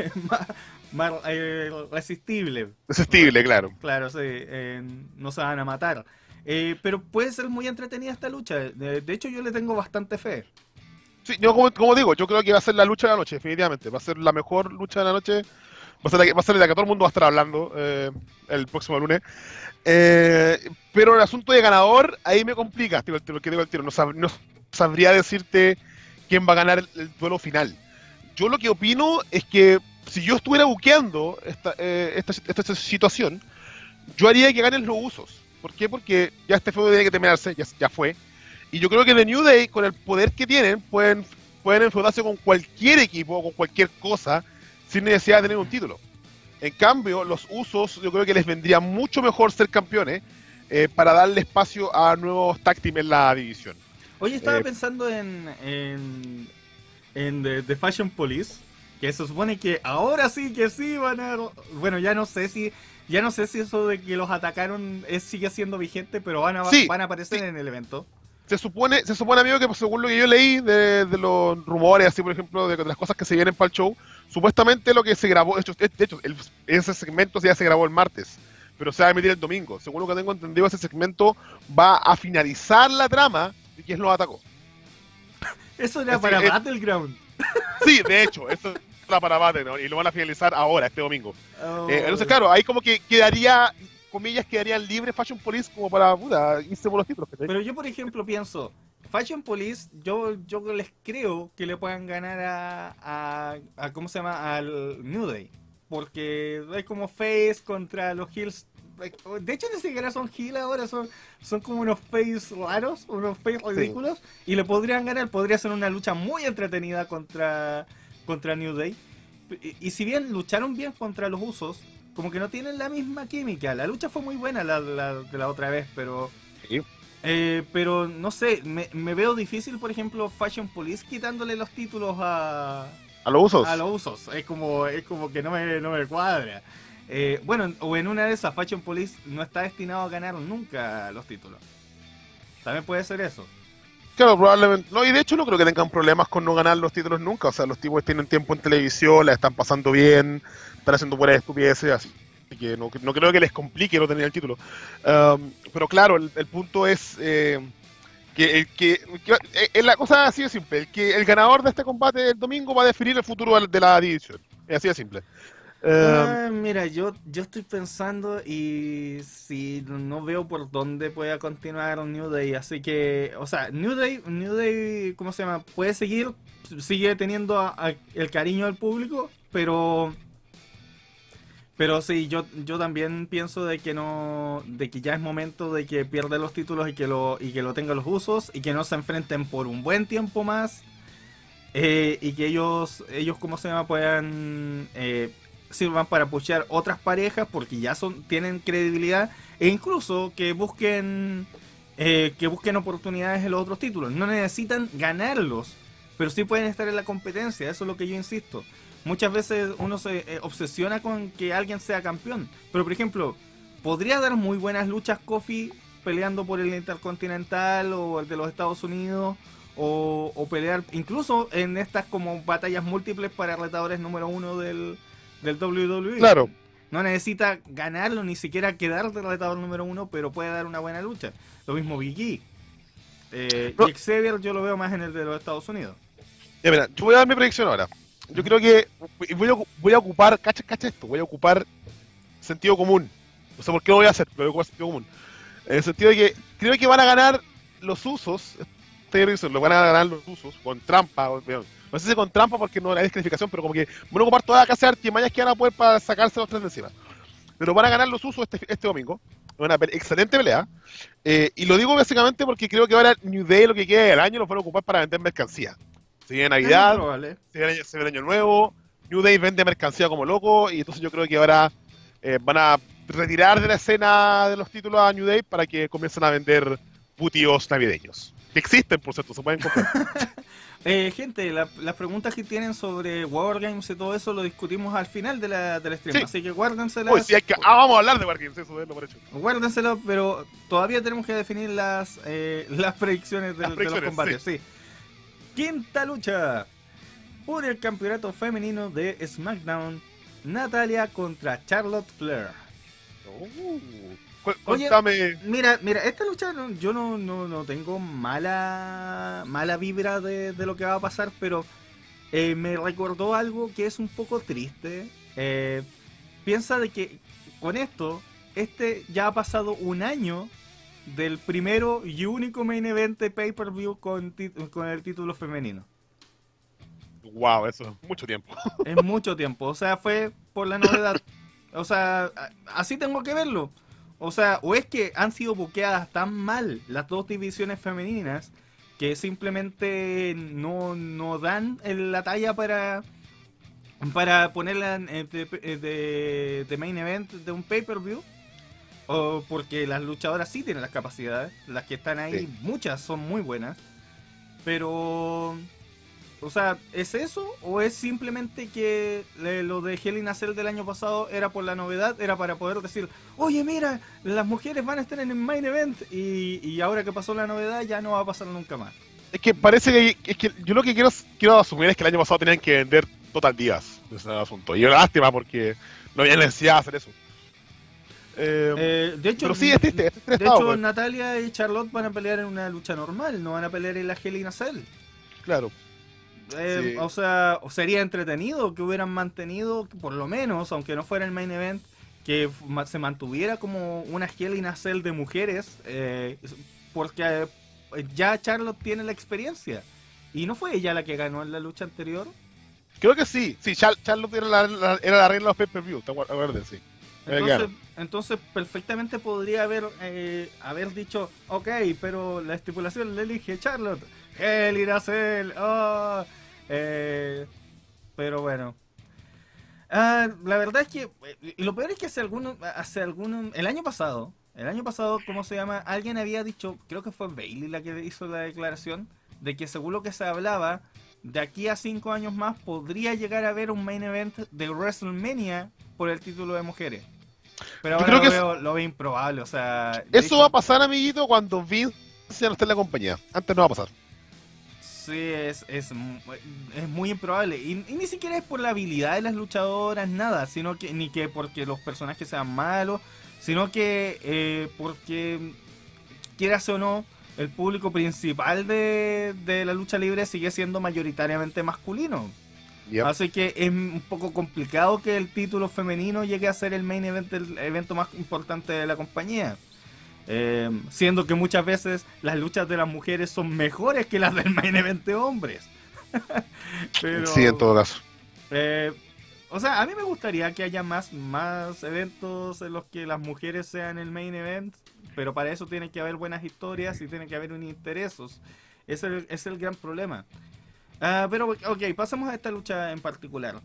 más resistible. Resistible, claro. Claro, sí, no se van a matar. Pero puede ser muy entretenida esta lucha. De hecho, yo le tengo bastante fe. Sí, yo como digo, yo creo que va a ser la lucha de la noche, definitivamente. Va a ser la mejor lucha de la noche. Va a ser la que todo el mundo va a estar hablando el próximo lunes. Pero el asunto de ganador, ahí me complica, lo que digo al tiro. No sabría decirte quién va a ganar el duelo final. Yo lo que opino es que si yo estuviera buqueando esta situación, yo haría que ganen los usos. ¿Por qué? Porque ya este feudo tiene que terminarse, ya fue. Y yo creo que The New Day, con el poder que tienen, pueden enfrentarse con cualquier equipo, con cualquier cosa, sin necesidad de tener un título. En cambio, los usos, yo creo que les vendría mucho mejor ser campeones para darle espacio a nuevos tag team en la división. Oye, estaba pensando en The Fashion Police, que se supone que ahora sí que sí van a... Bueno, ya no sé si eso de que los atacaron sigue siendo vigente, pero van a aparecer en el evento. Se supone, amigo, que según lo que yo leí de los rumores, así por ejemplo, de las cosas que se vienen para el show, supuestamente lo que se grabó, de hecho ese segmento ya se grabó el martes, pero se va a emitir el domingo. Según lo que tengo entendido, ese segmento va a finalizar la trama de quién los atacó. Eso era para Battleground. Sí, de hecho, eso era para Battleground y lo van a finalizar ahora, este domingo. Oh. Entonces, claro, ahí como que quedarían libres Fashion Police como para irse por los títulos. Pero yo, por ejemplo, pienso, Fashion Police, yo les creo que le puedan ganar a ¿cómo se llama? Al New Day. Porque es como face contra los heels. De hecho, ni siquiera son heel ahora, son como unos face raros, unos face ridículos. Sí. Y le podrían ganar, podría ser una lucha muy entretenida contra New Day. Y si bien lucharon bien contra los Usos, como que no tienen la misma química. La lucha fue muy buena de la otra vez, pero... Sí. Pero no sé, me veo difícil, por ejemplo, Fashion Police quitándole los títulos a los Usos. A los Usos. Es como que no me cuadra. Bueno, o en una de esas, Fashion Police no está destinado a ganar nunca los títulos. También puede ser eso. Claro, probablemente. No, y de hecho no creo que tengan problemas con no ganar los títulos nunca. O sea, los tipos tienen tiempo en televisión, la están pasando bien, están haciendo buenas estupideces, así que no creo que les complique no tener el título. Pero claro, el punto es que la cosa así de simple. El ganador de este combate el domingo va a definir el futuro de la división. Es así de simple. Mira, yo estoy pensando y si no veo por dónde pueda continuar New Day, así que, o sea, New Day, ¿cómo se llama? Sigue teniendo el cariño del público, pero sí, yo también pienso de que ya es momento de que pierda los títulos y que lo tengan los Usos y que no se enfrenten por un buen tiempo más, y que ellos ¿cómo se llama? Puedan sirvan para pushear otras parejas porque ya tienen credibilidad, e incluso que busquen oportunidades en los otros títulos. No necesitan ganarlos, pero sí pueden estar en la competencia. Eso es lo que yo insisto. Muchas veces uno se obsesiona con que alguien sea campeón, pero por ejemplo, podría dar muy buenas luchas Kofi peleando por el Intercontinental o el de los Estados Unidos, o pelear incluso en estas como batallas múltiples para retadores número 1 del WWE. Claro. No necesita ganarlo, ni siquiera quedar de retador número 1, pero puede dar una buena lucha. Lo mismo Big E. Y Xavier yo lo veo más en el de los Estados Unidos. Ya, mira, yo voy a dar mi predicción ahora. Yo creo que voy a ocupar, cacha esto, voy a ocupar sentido común. No sé por qué lo voy a hacer, pero voy a ocupar sentido común. En el sentido de que creo que van a ganar los Usos, lo van a ganar los Usos, con trampa, no sé si con trampa porque no hay descalificación, pero como que van a ocupar toda la casa de artimañas que van a poder para sacarse los tres de encima. Pero van a ganar los Usos este domingo. Una excelente pelea. Y lo digo básicamente porque creo que ahora New Day, lo que queda del año, lo van a ocupar para vender mercancía. Se viene Navidad, se viene Año Nuevo, New Day vende mercancía como loco, y entonces yo creo que ahora van a retirar de la escena de los títulos a New Day para que comiencen a vender putíos navideños. Que existen, por cierto, se pueden comprar. Gente, las preguntas que tienen sobre Wargames y todo eso lo discutimos al final del stream, Sí. así que guárdenselas. Uy, sí, vamos a hablar de Wargames, eso es lo por hecho. Guárdenselo, pero todavía tenemos que definir las predicciones de los combates. Sí. Quinta lucha por el campeonato femenino de SmackDown, Natalia contra Charlotte Flair. Cuéntame. Mira, esta lucha yo no tengo mala vibra de lo que va a pasar, pero me recordó algo que es un poco triste. Piensa de que con esto, ya ha pasado un año del primero y único main event de pay-per-view con el título femenino. Wow, eso es mucho tiempo. Es mucho tiempo, o sea, fue por la novedad. O sea, así tengo que verlo. O sea, o es que han sido buqueadas tan mal las dos divisiones femeninas que simplemente no dan la talla para ponerla de main event de un pay-per-view. O porque las luchadoras sí tienen las capacidades. Las que están ahí, Sí. muchas son muy buenas. Pero... O sea, ¿es eso? ¿O es simplemente que lo de Hell in a Cell del año pasado era por la novedad? Era para poder decir, oye, mira, las mujeres van a estar en el main event y ahora que pasó la novedad ya no va a pasar nunca más. Es que parece que yo lo que quiero asumir es que el año pasado tenían que vender Total Días de ese asunto. Y es una lástima porque no había necesidad de hacer eso. De hecho, pero sí, es triste, de hecho Natalia y Charlotte van a pelear en una lucha normal, no van a pelear en la Hell in a Cell. Claro. Sí. O sea, sería entretenido que hubieran mantenido, por lo menos, aunque no fuera el main event, que se mantuviera como una Hell in a Cell de mujeres, porque ya Charlotte tiene la experiencia. ¿Y no fue ella la que ganó en la lucha anterior? Creo que sí. Sí, Charlotte era la reina de los pay-per-view, ¿te acuerdas? Sí. Entonces perfectamente podría haber dicho, ok, pero la estipulación le elige Charlotte. Hell in a Cell. Oh. Pero bueno. La verdad es que y lo peor es que hace algunos el año pasado, ¿cómo se llama? Alguien había dicho, creo que fue Bailey la que hizo la declaración de que según lo que se hablaba, de aquí a 5 años más podría llegar a haber un main event de WrestleMania por el título de mujeres. Pero ahora lo veo improbable, o sea... Eso va a pasar, amiguito, cuando Vince ya no esté en la compañía. Antes no va a pasar. Sí, es muy improbable. Y ni siquiera es por la habilidad de las luchadoras, nada. Sino que ni que porque los personajes sean malos, sino que porque, quieras o no, el público principal de la lucha libre sigue siendo mayoritariamente masculino. Yep. Así que es un poco complicado que el título femenino llegue a ser el main event, el evento más importante de la compañía. Siendo que muchas veces las luchas de las mujeres son mejores que las del main event de hombres. Pero, sí, en todo caso. O sea, a mí me gustaría que haya más eventos en los que las mujeres sean el main event, pero para eso tiene que haber buenas historias y tiene que haber un interés. Ese es el gran problema. Pero ok, pasamos a esta lucha en particular.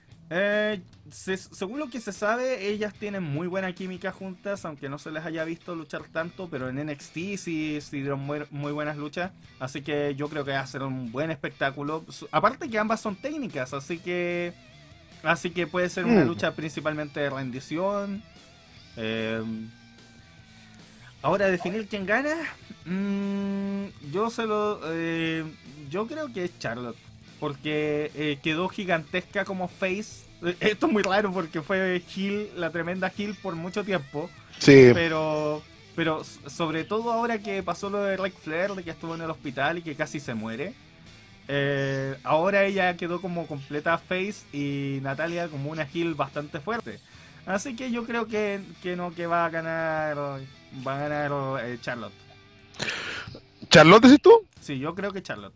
Según lo que se sabe, ellas tienen muy buena química juntas, aunque no se les haya visto luchar tanto, pero en NXT sí dieron muy buenas luchas, así que yo creo que va a ser un buen espectáculo. Aparte que ambas son técnicas, así que puede ser una lucha principalmente de rendición. Ahora, definir quién gana, yo creo que es Charlotte. Porque quedó gigantesca como face. Esto es muy raro porque fue heel, la tremenda heel por mucho tiempo. Sí. Pero sobre todo ahora que pasó lo de Ric Flair, de que estuvo en el hospital y que casi se muere. Ahora ella quedó como completa face y Natalia como una heel bastante fuerte. Así que yo creo que va a ganar Charlotte. ¿Charlotte decís tú? Sí, yo creo que Charlotte.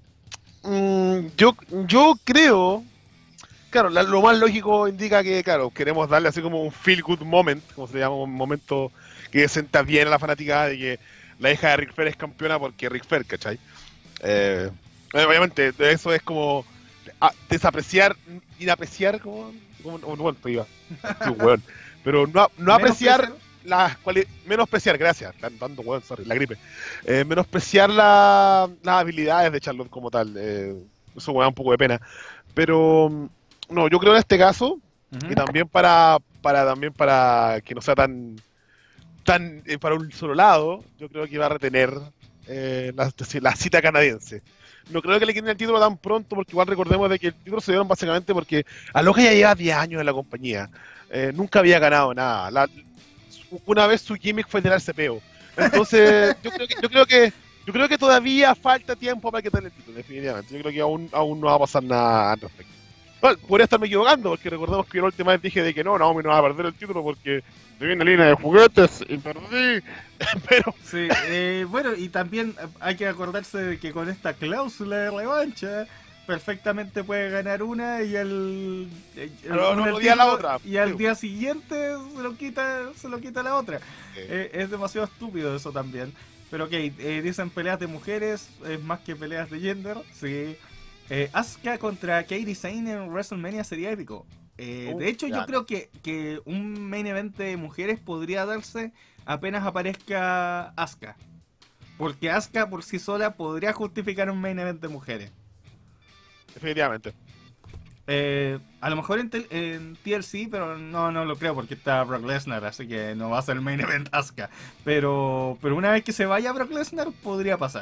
Yo creo, claro, lo más lógico indica que, claro, queremos darle así como un feel good moment, como se llama, un momento que sienta bien a la fanática de que la hija de Ric Flair es campeona porque Ric Flair, ¿cachai? Obviamente, eso es como inapreciar, como bueno, pues iba, bueno, pero no apreciar Menospreciar. las cualidades, menospreciar, gracias, están dando weón, sorry, la gripe, menospreciar las habilidades de Charlotte como tal, eso me da un poco de pena, pero no, yo creo en este caso, y Ujú. también también para que no sea tan para un solo lado, yo creo que va a retener la cita canadiense. No creo que le quiten el título tan pronto, porque igual recordemos de que el título se dieron básicamente porque Aloha ya lleva 10 años en la compañía. Nunca había ganado nada. Una vez su gimmick fue tirarse peo. Entonces, yo creo que todavía falta tiempo para quitarle el título, definitivamente. Yo creo que aún no va a pasar nada al respecto. Bueno, podría estarme equivocando, porque recordemos que yo la última vez dije de que no, Naomi no va a perder el título porque se viene línea de juguetes y perdí. Pero Sí, bueno, y también hay que acordarse de que con esta cláusula de revancha perfectamente puede ganar una y no el podía la título, otra. y al Digo, día siguiente se lo quita la otra. eh, Es demasiado estúpido eso también. Pero ok, dicen peleas de mujeres, es más que peleas de gender, sí. Asuka contra Kairi Sane en WrestleMania sería épico. De hecho, yo ya, creo que un main event de mujeres podría darse apenas aparezca Asuka. Porque Asuka por sí sola podría justificar un main event de mujeres. definitivamente. A lo mejor en TLC, pero no lo creo porque está Brock Lesnar, así que no va a ser el main event Asuka. Pero una vez que se vaya Brock Lesnar, podría pasar.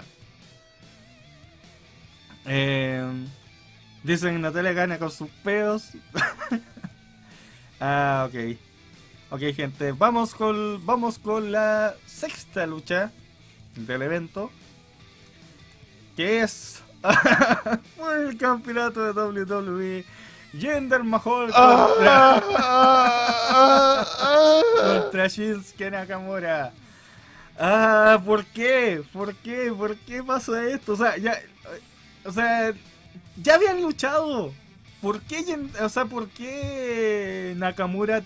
Eh, Dicen Natalia gana con sus peos. Ah, ok. Ok, gente, vamos con la sexta lucha del evento, que es por el campeonato de WWE. Jinder Mahal contra Shinsuke Nakamura. Ah, ¿por qué? ¿Por qué? ¿Por qué pasa esto? O sea, ya habían luchado. ¿Por qué, por qué Nakamura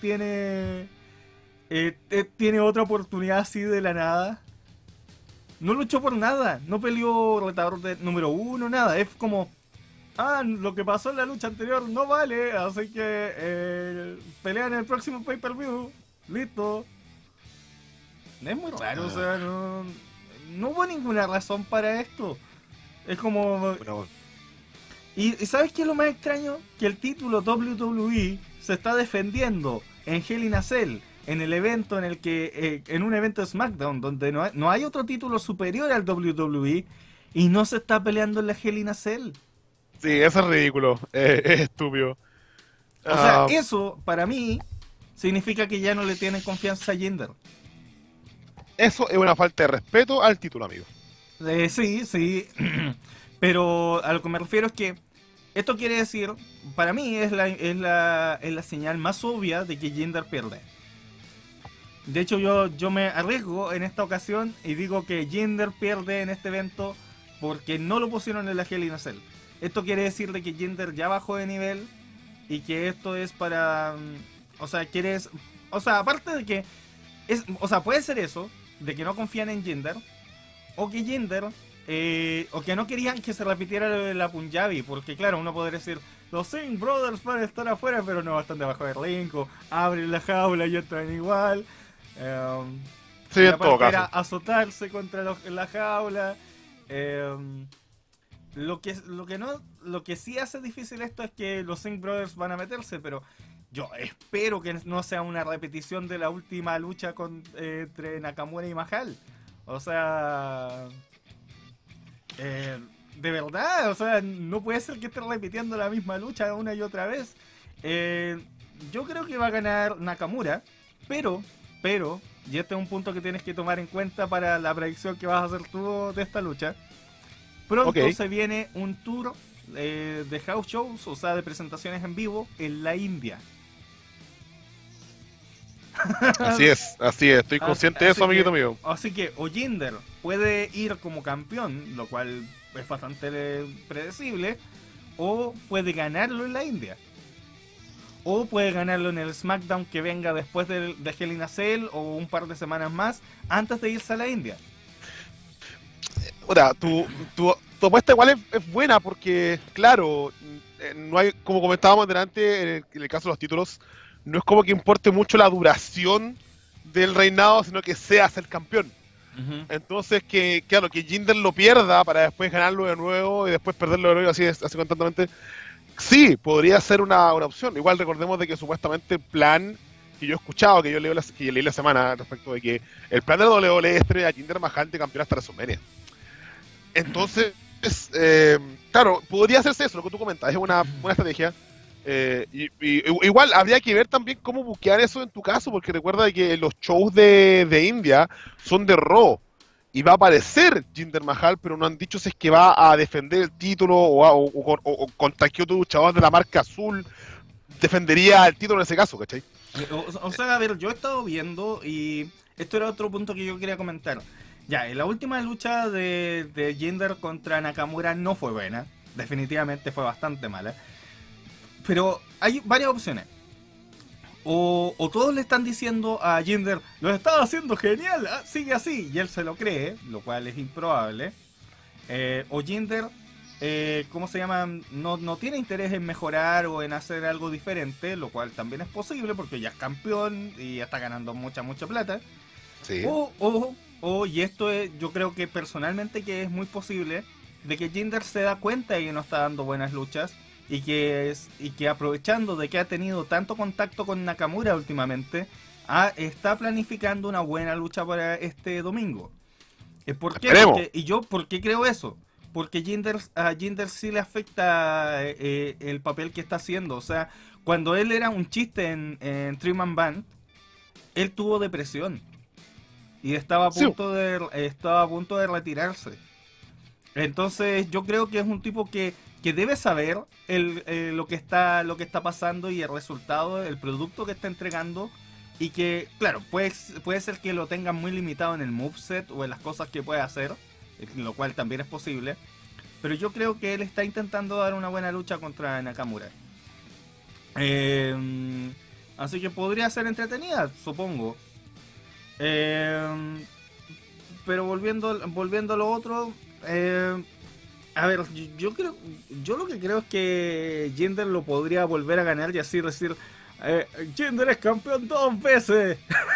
tiene otra oportunidad así de la nada? No luchó por nada, no peleó retador número uno, nada. Es como, lo que pasó en la lucha anterior no vale, así que pelea en el próximo pay-per-view. Listo. Es muy raro, o sea, no hubo ninguna razón para esto. Es como... Bueno, ¿Y sabes qué es lo más extraño? Que el título WWE se está defendiendo en Hell in a Cell, en el evento en el que, en un evento de SmackDown, donde no hay otro título superior al WWE, y no se está peleando en la Hell in a Cell. sí, eso es ridículo, es estúpido. O sea, Ah, eso, para mí, significa que ya no le tienen confianza a Jinder. eso es una falta de respeto al título, amigo. Sí, pero a lo que me refiero es que esto quiere decir, para mí es la señal más obvia de que Jinder pierde. De hecho, yo me arriesgo en esta ocasión y digo que Jinder pierde en este evento porque no lo pusieron en la Hell in a Cell. Esto quiere decir de que Jinder ya bajó de nivel y que esto es para... O sea, aparte de que... puede ser eso, de que no confían en Jinder, o que Jinder... o que no querían que se repitiera lo de la Punjabi, porque claro, uno podría decir, los Singh Brothers van a estar afuera, pero no están debajo del ring, o abren la jaula y entran igual. Sí, Y en todo aparte era caso. azotarse contra la jaula. Lo que sí hace difícil esto es que los Singh Brothers van a meterse, pero yo espero que no sea una repetición de la última lucha entre Nakamura y Mahal. O sea, de verdad, o sea, no puede ser que esté repitiendo la misma lucha una y otra vez. Yo creo que va a ganar Nakamura, pero, y este es un punto que tienes que tomar en cuenta para la predicción que vas a hacer tú de esta lucha. Pronto Ok. se viene un tour de house shows, o sea, de presentaciones en vivo en la India. Así es, estoy consciente de eso, amiguito mío. Así que o Jinder puede ir como campeón, lo cual es bastante predecible, o puede ganarlo en la India. O puede ganarlo en el SmackDown que venga después de Hell in a Cell o un par de semanas más antes de irse a la India. Ahora, tu apuesta igual es buena porque, claro, no hay, como comentábamos delante, en el caso de los títulos, no es como que importe mucho la duración del reinado, sino que seas el campeón. Entonces, claro, que Jinder lo pierda para después ganarlo de nuevo y después perderlo de nuevo así constantemente. Sí, podría ser una opción. Igual recordemos de que supuestamente el plan que yo he escuchado, que yo leí la semana respecto de que el plan de WWE es tener a Jinder Mahal de campeón hasta WrestleMania. Entonces, claro, podría hacerse eso, lo que tú comentas, es una estrategia. Igual habría que ver también cómo buquear eso en tu caso, porque recuerda que los shows de India son de Raw y va a aparecer Jinder Mahal, pero no han dicho si es que va a defender el título o contra qué otro luchador de la marca azul defendería el título en ese caso, ¿cachai? O sea, a ver, yo he estado viendo y esto era otro punto que yo quería comentar. Ya, en la última lucha de Jinder contra Nakamura no fue buena, definitivamente fue bastante mala. Pero hay varias opciones. O todos le están diciendo a Jinder, lo estaba haciendo genial, sigue así, y él se lo cree, lo cual es improbable. O Jinder, ¿cómo se llama? No tiene interés en mejorar o en hacer algo diferente, lo cual también es posible porque ya es campeón y ya está ganando mucha plata. Sí. Y esto es, yo creo que personalmente que es muy posible, de que Jinder se da cuenta de que no está dando buenas luchas. Y que aprovechando de que ha tenido tanto contacto con Nakamura últimamente, está planificando una buena lucha para este domingo. ¿Por qué? ¿Por qué creo eso? Porque a Jinder sí le afecta el papel que está haciendo. O sea, cuando él era un chiste en Three Man Band, él tuvo depresión. Y estaba a punto de retirarse. Entonces yo creo que es un tipo que debe saber lo que está pasando y el resultado, el producto que está entregando, y que, claro, puede ser que lo tengan muy limitado en el moveset o en las cosas que puede hacer, lo cual también es posible, pero yo creo que él está intentando dar una buena lucha contra Nakamura. Así que podría ser entretenida, supongo. Pero volviendo a lo otro, a ver, yo lo que creo es que Jinder lo podría volver a ganar y así decir, Jinder es campeón 2 veces.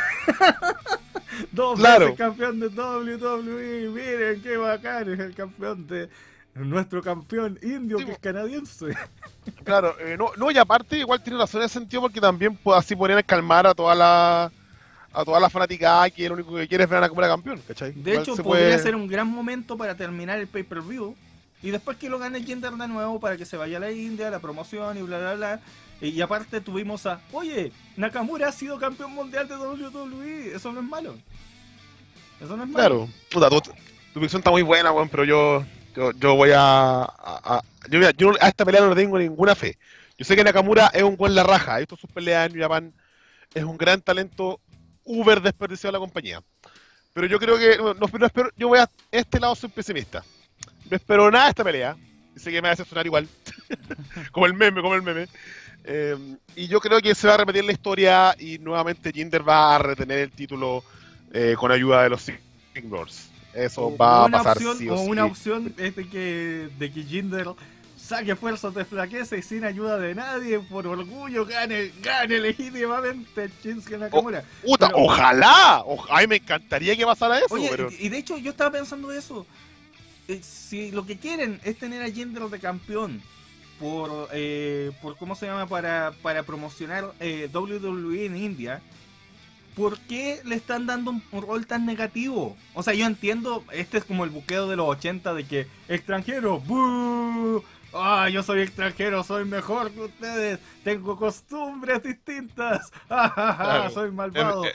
2 veces campeón de WWE, miren qué bacán, es el campeón de nuestro campeón indio, sí, que es canadiense. Claro, y aparte igual tiene razón en ese sentido porque también así podrían calmar a toda la fanaticada que lo único que quiere es ver a Nakamura campeón, ¿cachai? De hecho, podría ser un gran momento para terminar el pay-per-view y después que lo gane Jinder de nuevo para que se vaya a la India, la promoción y bla bla bla. Y aparte tuvimos oye, Nakamura ha sido campeón mundial de WWE, eso no es malo. Eso no es malo. Claro, puta, tu visión está muy buena, weón, pero yo voy yo a esta pelea no le tengo ninguna fe. Yo sé que Nakamura es un buen la raja, esto sus peleas en New Japan, es un gran talento, uber desperdiciado de la compañía. Pero yo creo que, no espero, yo voy a este lado, soy pesimista. No espero nada de esta pelea, y sé que me va a decepcionar igual, como el meme. Y yo creo que se va a repetir la historia y nuevamente Jinder va a retener el título con ayuda de los Singles. Eso va a pasar sí o sí. Una opción es de que Jinder saque fuerzas de flaqueza y sin ayuda de nadie, por orgullo, gane legítimamente Shinsuke Nakamura. Ojalá, ay, me encantaría que pasara eso. Oye, pero... y de hecho yo estaba pensando eso. Si lo que quieren es tener a Jinder de campeón por ¿cómo se llama? Para promocionar WWE en India, ¿por qué le están dando un rol tan negativo? O sea, yo entiendo, este es como el buqueo de los 80 de que extranjero, ¡buu! Yo soy extranjero, soy mejor que ustedes, tengo costumbres distintas, claro, soy malvado.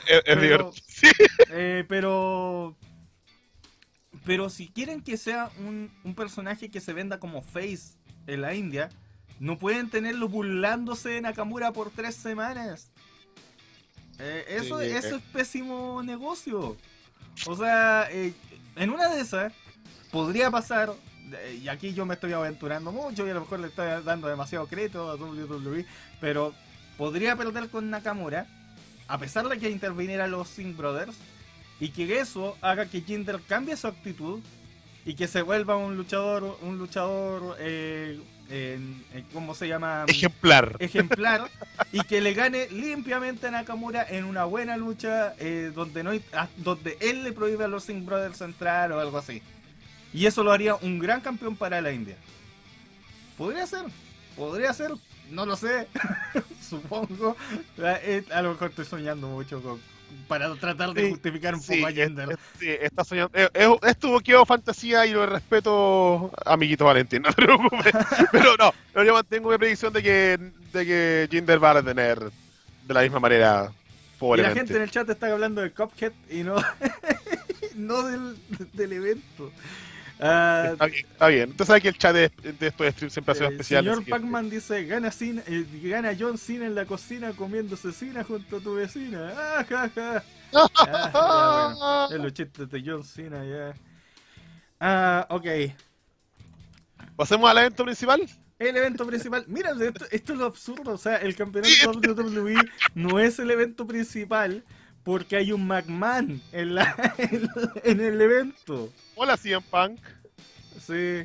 Pero si quieren que sea un personaje que se venda como face en la India, no pueden tenerlo burlándose de Nakamura por 3 semanas. Eso es pésimo negocio. O sea, en una de esas podría pasar, y aquí yo me estoy aventurando mucho y a lo mejor le estoy dando demasiado crédito a WWE, pero podría perder con Nakamura a pesar de que intervinieran los Singh Brothers, y que eso haga que Jinder cambie su actitud y que se vuelva un luchador ¿cómo se llama? Ejemplar. Y que le gane limpiamente a Nakamura en una buena lucha donde donde él le prohíbe a los Singh Brothers entrar o algo así. Y eso lo haría un gran campeón para la India. Podría ser, no lo sé, supongo. A lo mejor estoy soñando mucho para tratar de justificar un poco a Jinder. Sí, está soñando. Es tu bloqueo fantasía y lo respeto, amiguito Valentín, no te preocupes. Pero no, yo mantengo mi predicción de que Jinder va a retener de la misma manera. Y la gente en el chat está hablando de Cuphead y no, no del evento. Está bien. Usted sabe que el chat de estos streams siempre ha sido especial. Señor Pac-Man dice, gana John Cena en la cocina comiendo cecina junto a tu vecina. ¡Ah, ja, ja! Bueno, es los chistes de John Cena, ya. Ok. ¿Pasemos al evento principal? El evento principal. Mira, esto es lo absurdo. O sea, el campeonato WWE no es el evento principal porque hay un McMahon en el evento. Hola, CM Punk. Sí.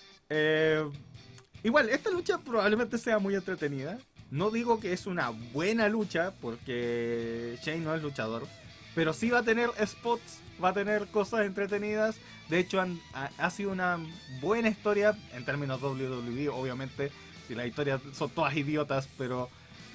Igual, esta lucha probablemente sea muy entretenida. No digo que es una buena lucha, porque Shane no es luchador. Pero sí va a tener spots, va a tener cosas entretenidas. De hecho, ha sido una buena historia en términos WWE, obviamente. Si las historias son todas idiotas, pero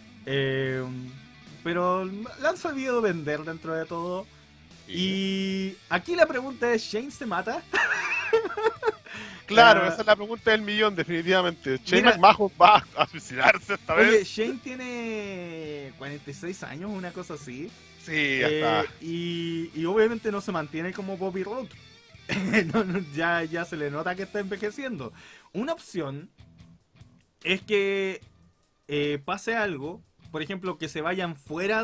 la han sabido vender dentro de todo. Y aquí la pregunta es, ¿Shane se mata? Claro, esa es la pregunta del millón, definitivamente. Shane McMahon va a suicidarse esta vez. Oye, Shane tiene 46 años, una cosa así. Sí, ya está. Y obviamente no se mantiene como Bobby Roode. Ya se le nota que está envejeciendo. Una opción es que pase algo, por ejemplo, que se vayan fuera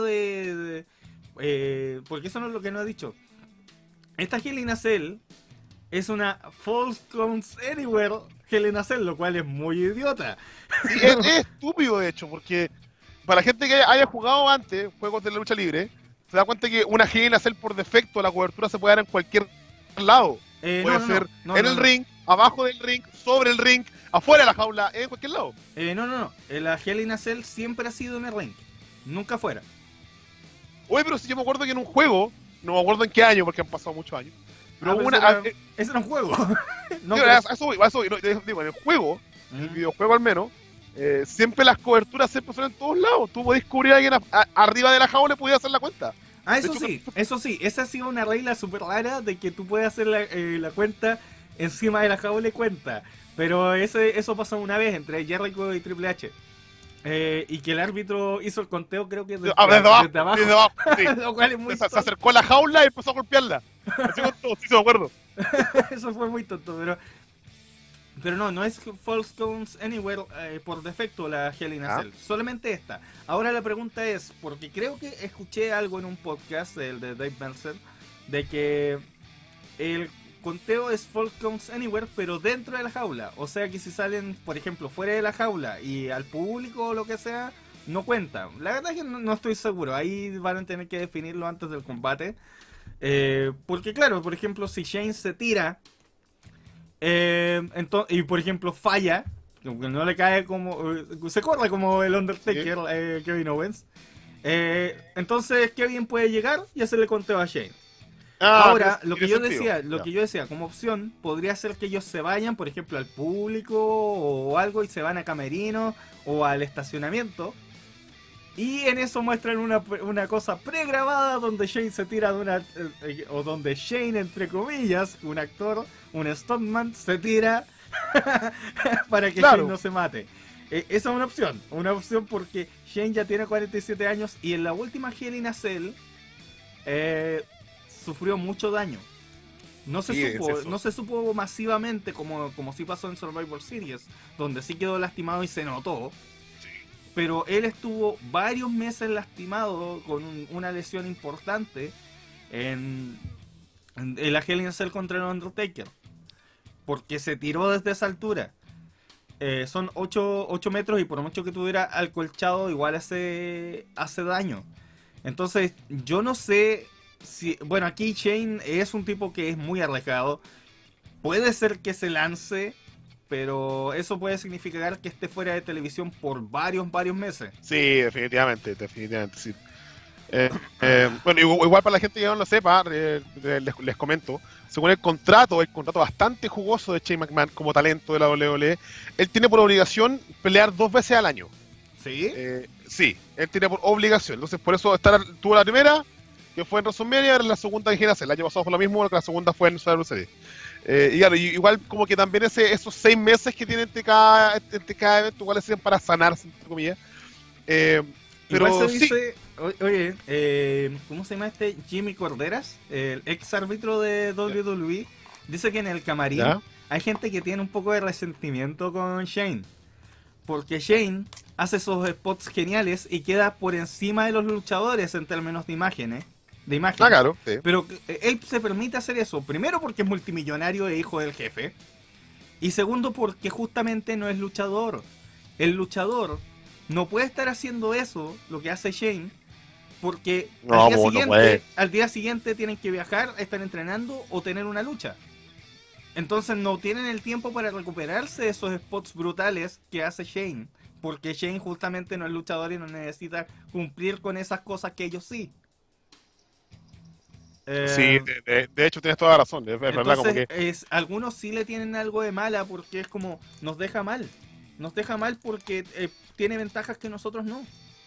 porque eso no es lo que no ha dicho. Esta Hell in a Cell es una False Counts Anywhere Hell in a Cell, lo cual es muy idiota. Sí, es estúpido, de hecho, porque para la gente que haya jugado antes juegos de la lucha libre, se da cuenta que una Hell in a Cell por defecto, la cobertura se puede dar en cualquier lado. Puede ser en el ring, abajo del ring, sobre el ring, afuera de la jaula, en cualquier lado. No. La Hell in a Cell siempre ha sido en el ring, nunca fuera. Oye, pero si yo me acuerdo que en un juego, no me acuerdo en qué año, porque han pasado muchos años, pero hubo ese era un juego. Eso voy, digo, en el juego, en el videojuego al menos, siempre las coberturas siempre son en todos lados. Tú podés cubrir a alguien arriba de la jaula y podías hacer la cuenta. Eso sí, esa ha sido una regla súper rara de que tú puedes hacer la cuenta encima de la jaula y cuenta. Pero eso pasó una vez entre Jericho y Triple H. Y que el árbitro hizo el conteo, creo que desde abajo. Sí. Lo cual es muy se acercó a la jaula y empezó a golpearla. Así con todo, sí, se me acuerdo. Eso fue muy tonto, pero no es False Counts Anywhere por defecto la Hell in a Cell, solamente esta. Ahora la pregunta es, porque creo que escuché algo en un podcast, el de Dave Meltzer, de que el conteo es False Counts Anywhere, pero dentro de la jaula. O sea que si salen, por ejemplo, fuera de la jaula y al público o lo que sea, no cuenta. La verdad es que no estoy seguro, ahí van a tener que definirlo antes del combate. Porque claro, por ejemplo, si Shane se tira y por ejemplo falla, que no le cae como se corre como el Undertaker, Kevin Owens, entonces Kevin puede llegar y hacerle conteo a Shane. Ahora, lo que yo decía como opción podría ser que ellos se vayan, por ejemplo, al público o algo, y se van a camerino o al estacionamiento. Y en eso muestran una cosa pregrabada donde Shane se tira de o donde Shane, entre comillas, un actor, un stuntman, se tira para que Shane no se mate. Esa es una opción porque Shane ya tiene 47 años y en la última Hell in a Cell sufrió mucho daño. No se supo masivamente como sí pasó en Survivor Series, donde sí quedó lastimado y se notó. Pero él estuvo varios meses lastimado con una lesión importante en la Hell in a Cell contra el Undertaker. Porque se tiró desde esa altura. Son 8 metros y por mucho que tuviera acolchado, igual hace daño. Entonces, yo no sé si... Bueno, aquí Shane es un tipo que es muy arriesgado. Puede ser que se lance, pero eso puede significar que esté fuera de televisión por varios meses. Sí, definitivamente, sí. Bueno, igual para la gente que no lo sepa, les comento, según el contrato bastante jugoso de Shane McMahon como talento de la WWE, él tiene por obligación pelear 2 veces al año. ¿Sí? Sí, él tiene por obligación. Entonces, por eso tuvo la primera, que fue en WrestleMania, era la segunda que quiere hacer. El año pasado fue lo mismo, la segunda fue en Survivor Series. Y claro, igual como que también esos 6 meses que tiene entre cada evento, igual sirven para sanarse, entre comillas. Pero igual se sí. dice, oye, ¿cómo se llama este? Jimmy Corderas, el ex árbitro de WWE, dice que en el camarín ¿Ya? hay gente que tiene un poco de resentimiento con Shane. Porque Shane hace esos spots geniales y queda por encima de los luchadores en términos de imágenes. Ah, claro, sí. Pero él se permite hacer eso. Primero porque es multimillonario e hijo del jefe. Y segundo porque justamente no es luchador. El luchador no puede estar haciendo eso, lo que hace Shane, porque al día siguiente tienen que viajar, estar entrenando o tener una lucha. Entonces no tienen el tiempo para recuperarse de esos spots brutales que hace Shane. Porque Shane justamente no es luchador y no necesita cumplir con esas cosas que ellos sí. Sí, de hecho tienes toda la razón. Es verdad, como que. Algunos sí le tienen algo de mala porque es como, nos deja mal. Nos deja mal porque tiene ventajas que nosotros no.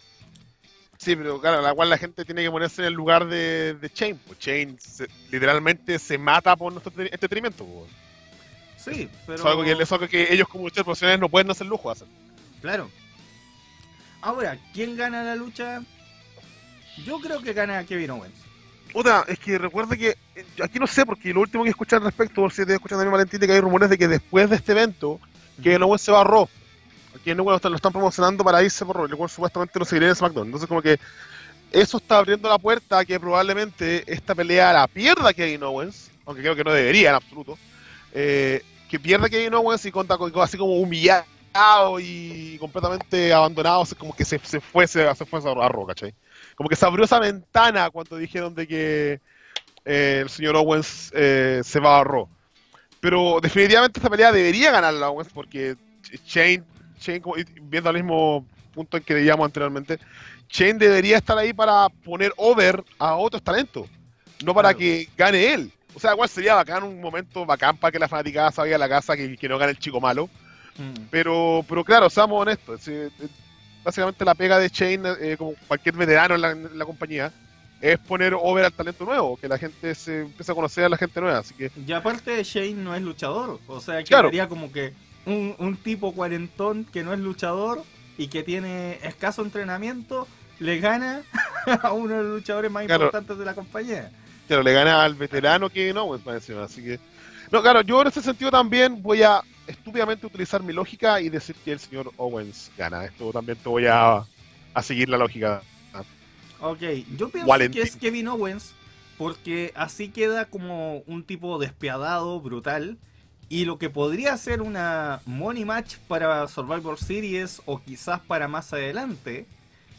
Sí, pero claro, la cual la gente tiene que ponerse en el lugar de Shane. Pues Shane literalmente se mata por nuestro entretenimiento. Pues. Sí, pero... Es algo que ellos como luchadores profesionales no pueden hacer lujo de hacer. Claro. Ahora, ¿quién gana la lucha? Yo creo que gana Kevin Owens. Otra, es que recuerda que aquí no sé, porque lo último que escuché al respecto, por si te escuchando también Valentín, que hay rumores de que después de este evento, Kevin Owens se va a Raw. Kevin Owens lo están promocionando para irse por Raw, el cual supuestamente lo seguiría en SmackDown. Entonces como que eso está abriendo la puerta a que probablemente esta pelea la pierda Kevin Owens, aunque creo que no debería en absoluto, que pierda Kevin Owens y conta con así como humillado y completamente abandonado, como que se fuese a Raw, ¿cachai? Como que se abrió esa ventana cuando dijeron de que el señor Owens se va a Raw. Pero definitivamente esta pelea debería ganarla Owens porque Shane viendo al mismo punto en que veíamos anteriormente, Shane debería estar ahí para poner over a otros talentos, no para que gane él. O sea, igual sería bacán, un momento bacán para que la fanaticada salga a la casa que no gane el chico malo. Pero claro, seamos honestos. Básicamente la pega de Shane, como cualquier veterano en la compañía, es poner over al talento nuevo, que la gente se empiece a conocer a la gente nueva. Así que... Y aparte Shane no es luchador, o sea que claro, sería como que un tipo cuarentón que no es luchador y que tiene escaso entrenamiento, le gana a uno de los luchadores más importantes de la compañía. Claro, le gana al veterano que no, pues para encima, así que... No, claro, yo en ese sentido también voy a estúpidamente utilizar mi lógica y decir que el señor Owens gana. Esto también te voy a seguir la lógica. Ok, yo pienso que es Kevin Owens porque así queda como un tipo despiadado, brutal, y lo que podría ser una money match para Survivor Series o quizás para más adelante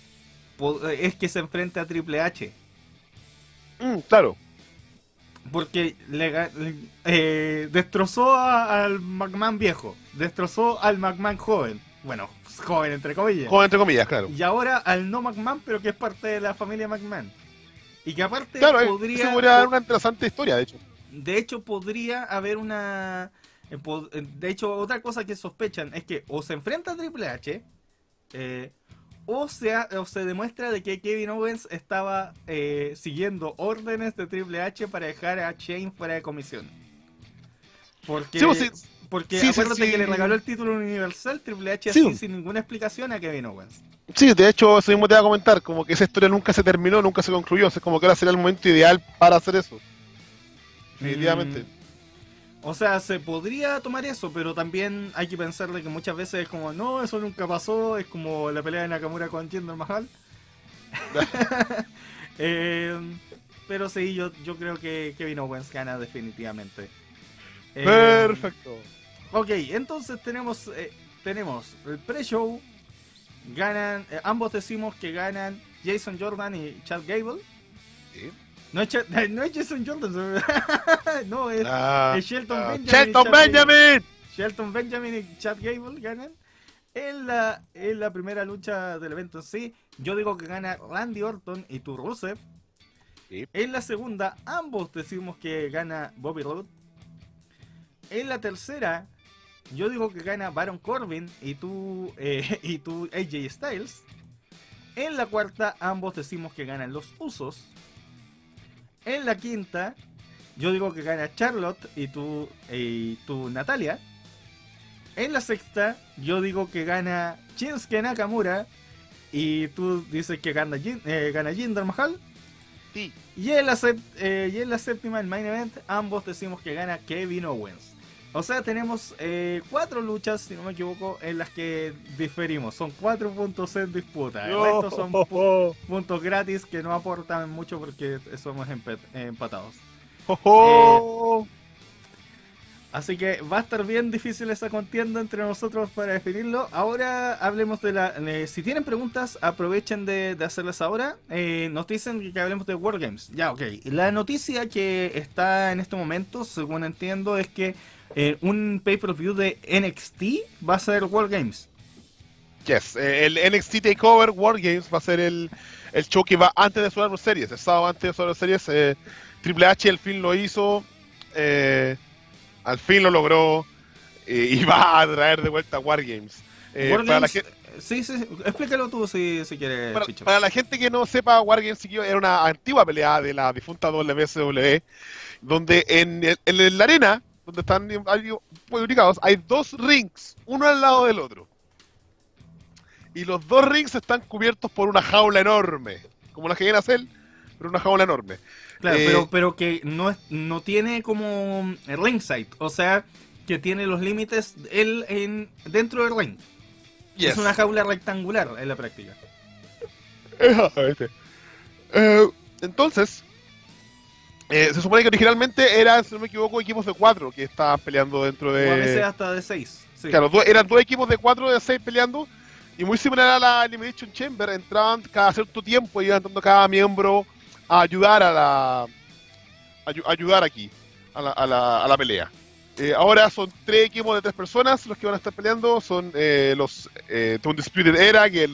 es que se enfrente a Triple H. Claro. Porque destrozó al McMahon viejo, destrozó al McMahon joven. Bueno, joven entre comillas. Joven entre comillas, claro. Y ahora al no McMahon, pero que es parte de la familia McMahon. Y que aparte podría dar una interesante historia, de hecho. De hecho, podría haber una... De hecho, otra cosa que sospechan es que o se enfrenta a Triple H, o se demuestra de que Kevin Owens estaba siguiendo órdenes de Triple H para dejar a Shane fuera de comisión. Porque acuérdate que le regaló el título universal Triple H así sin ninguna explicación a Kevin Owens. Sí, de hecho, eso mismo te iba a comentar, como que esa historia nunca se terminó, nunca se concluyó, o sea, como que ahora sería el momento ideal para hacer eso. Definitivamente. O sea, se podría tomar eso, pero también hay que pensarle que muchas veces es como, no, eso nunca pasó, es como la pelea de Nakamura con Jinder Mahal. Pero sí, yo creo que Kevin Owens gana definitivamente. Perfecto. Ok, entonces tenemos el pre-show. Ganan, ambos decimos que ganan Jason Jordan y Chad Gable. Sí. No es Jason Jordan, no, es Shelton Benjamin. Shelton Benjamin. Shelton Benjamin y Chad Gable ganan. En la primera lucha del evento en sí, yo digo que gana Randy Orton y tu Rusev. Sí. En la segunda, ambos decimos que gana Bobby Roode. En la tercera, yo digo que gana Baron Corbin y tú AJ Styles. En la cuarta, ambos decimos que ganan los Usos. En la quinta, yo digo que gana Charlotte y tú Natalia. En la sexta, yo digo que gana Shinsuke Nakamura y tú dices que gana Jinder Mahal. Sí. Y en la séptima, el main event, ambos decimos que gana Kevin Owens. O sea, tenemos 4 luchas, si no me equivoco, en las que diferimos. Son 4 puntos en disputa. El resto son puntos gratis que no aportan mucho porque somos empatados. Así que va a estar bien difícil esa contienda entre nosotros para definirlo. Ahora hablemos de si tienen preguntas, aprovechen de hacerlas ahora. Nos dicen que hablemos de Wargames. Ya, ok. La noticia que está en este momento, según entiendo, es que un pay-per-view de NXT va a ser Wargames. Yes, el NXT Takeover Wargames va a ser el show que va antes de Survivor Series. El sábado antes de Survivor Series, Triple H al fin lo hizo. Al fin lo logró y va a traer de vuelta Wargames. Para la gente, sí, explícalo tú si quieres. Para la gente que no sepa, Wargames era una antigua pelea de la difunta WCW, donde en la arena, donde están ubicados, hay 2 rings, uno al lado del otro. Y los 2 rings están cubiertos por una jaula enorme, como la que viene a hacer, pero una jaula enorme. Claro, pero que no tiene como ringside, o sea, que tiene los límites dentro del ring. Yes. Es una jaula rectangular en la práctica. Entonces, se supone que originalmente eran, si no me equivoco, equipos de 4 que estaban peleando dentro de... O a veces hasta de 6. Sí. Claro, eran 2 equipos de 4 o de 6 peleando, y muy similar a la Elimination Chamber, entraban cada cierto tiempo y iban entrando cada miembro a ayudar ayudar aquí a la pelea. Ahora son 3 equipos de 3 personas los que van a estar peleando. Son los Undisputed Era, que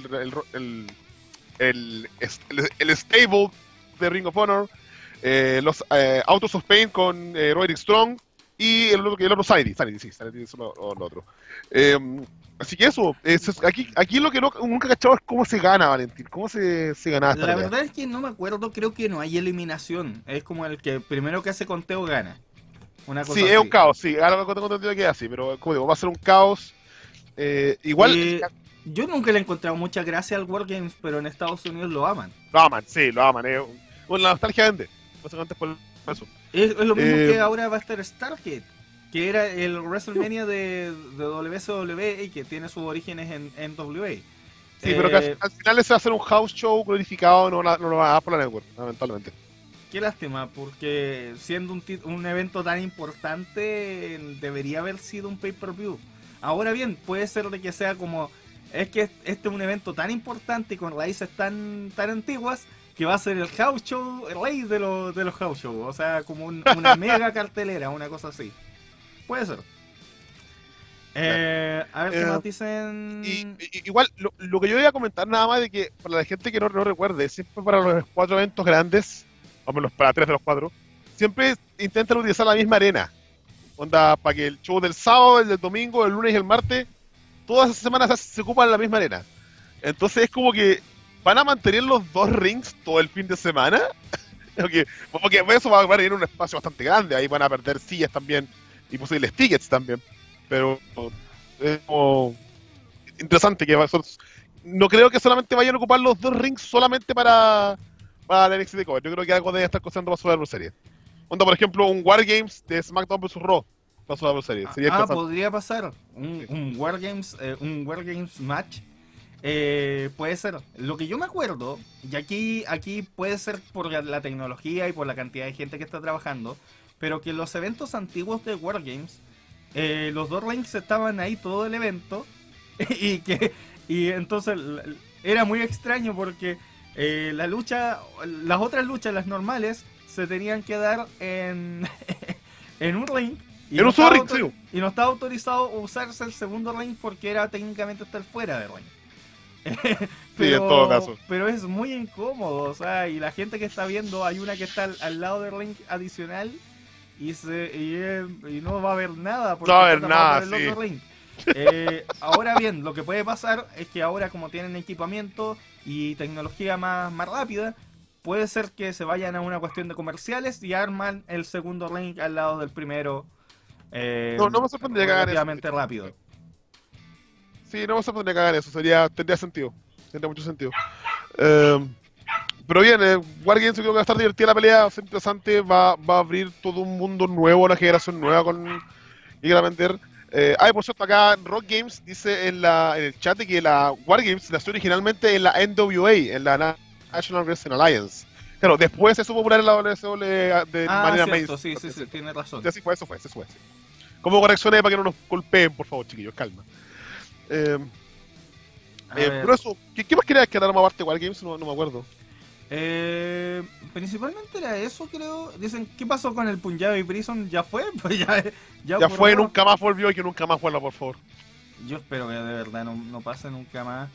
el stable de Ring of Honor, los Autos of Pain con Roderick Strong y el otro Sanity es lo otro. Así que eso, aquí lo que nunca he cachado es cómo se gana, Valentín. ¿Cómo se gana esta pelea? La verdad es que no me acuerdo, creo que no hay eliminación. Es como el que primero que hace conteo gana. Una cosa sí, así. Es un caos, sí. Ahora tengo entendido que es así, pero como digo, va a ser un caos. Igual. Yo nunca le he encontrado mucha gracia al Wargames, pero en Estados Unidos lo aman. Lo aman. La nostalgia vende. Básicamente por eso. Es lo mismo que ahora va a estar Stargate, que era el WrestleMania de WCW y que tiene sus orígenes en NWA. Sí, pero que al final se va a hacer un house show glorificado, no lo va a dar por la network, lamentablemente. Qué lástima, porque siendo un evento tan importante, debería haber sido un pay-per-view. Ahora bien, puede ser de que sea como... Es que este es un evento tan importante y con raíces tan antiguas, que va a ser el house show, el rey de los house shows. O sea, como una mega cartelera, una cosa así. Puede ser. A ver qué más dicen. Igual, lo que yo voy a comentar nada más de que, para la gente que no recuerde, siempre para los 4 eventos grandes, o menos para 3 de los 4, siempre intentan utilizar la misma arena. Onda, para que el show del sábado, el del domingo, el lunes y el martes, todas esas semanas se ocupan la misma arena. Entonces es como que van a mantener los 2 rings todo el fin de semana. Porque eso va a ir un espacio bastante grande, ahí van a perder sillas también y posibles tickets también. Pero es como interesante que no creo que solamente vayan a ocupar los 2 rings solamente para la NXT Takeover. Yo creo que algo debe estar cosando para Survivor Series. Onda, por ejemplo, un Wargames de SmackDown vs. Raw para Survivor Series. Podría pasar un Wargames match. Puede ser. Lo que yo me acuerdo, y aquí puede ser por la tecnología y por la cantidad de gente que está trabajando, pero que en los eventos antiguos de Wargames, los 2 rings estaban ahí todo el evento y entonces era muy extraño porque las otras luchas, las normales, se tenían que dar en un ring Era un super ring, sí. Y no estaba autorizado usarse el segundo ring porque era técnicamente estar fuera de ring. Sí, en todo caso. Pero es muy incómodo, o sea, y la gente que está viendo, hay una que está al lado del ring adicional y no va a haber nada porque No va a haber está tapado nada, por el sí. otro ring. Ahora bien, lo que puede pasar es que ahora como tienen equipamiento y tecnología más rápida, puede ser que se vayan a una cuestión de comerciales y arman el segundo ring al lado del primero No me sorprendería que hagan eso. relativamente rápido. Sí, no me sorprendería que hagan eso. Tendría sentido. Tendría mucho sentido. Pero bien, Wargames yo creo que va a estar divertida la pelea, va a ser interesante, va a abrir todo un mundo nuevo, una generación nueva con Igualmente. Por cierto, acá Rock Games dice en el chat de que la Wargames nació originalmente en la NWA, en la National Wrestling Alliance. Claro, después se supo popular en la WSW de manera cierto, mainstream. sí, tiene razón. Sí, eso fue. Como correcciones para que no nos golpeen, por favor, chiquillos, calma. Pero eso, ¿qué más querías que hablar más aparte de Wargames? No me acuerdo. Principalmente era eso, creo. Dicen, ¿qué pasó con el Punjabi Prison? ¿Ya fue? Pues ya fue, nunca más volvió y que nunca más vuelva, por favor. Yo espero que de verdad no pase nunca más.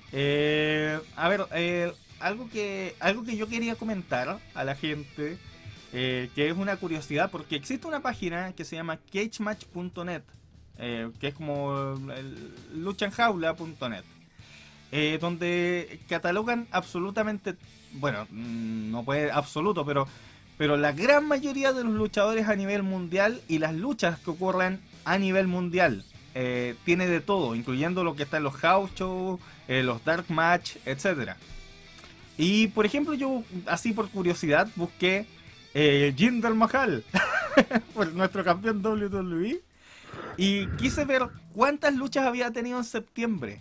Algo que yo quería comentar a la gente, que es una curiosidad, porque existe una página que se llama cagematch.net, que es como luchanjaula.net, donde catalogan absolutamente, bueno, no puede absoluto, pero la gran mayoría de los luchadores a nivel mundial y las luchas que ocurren a nivel mundial. Tiene de todo, incluyendo lo que está en los house shows, los dark match, etcétera. Y por ejemplo, yo así por curiosidad busqué Jinder Mahal, nuestro campeón WWE, y quise ver cuántas luchas había tenido en septiembre.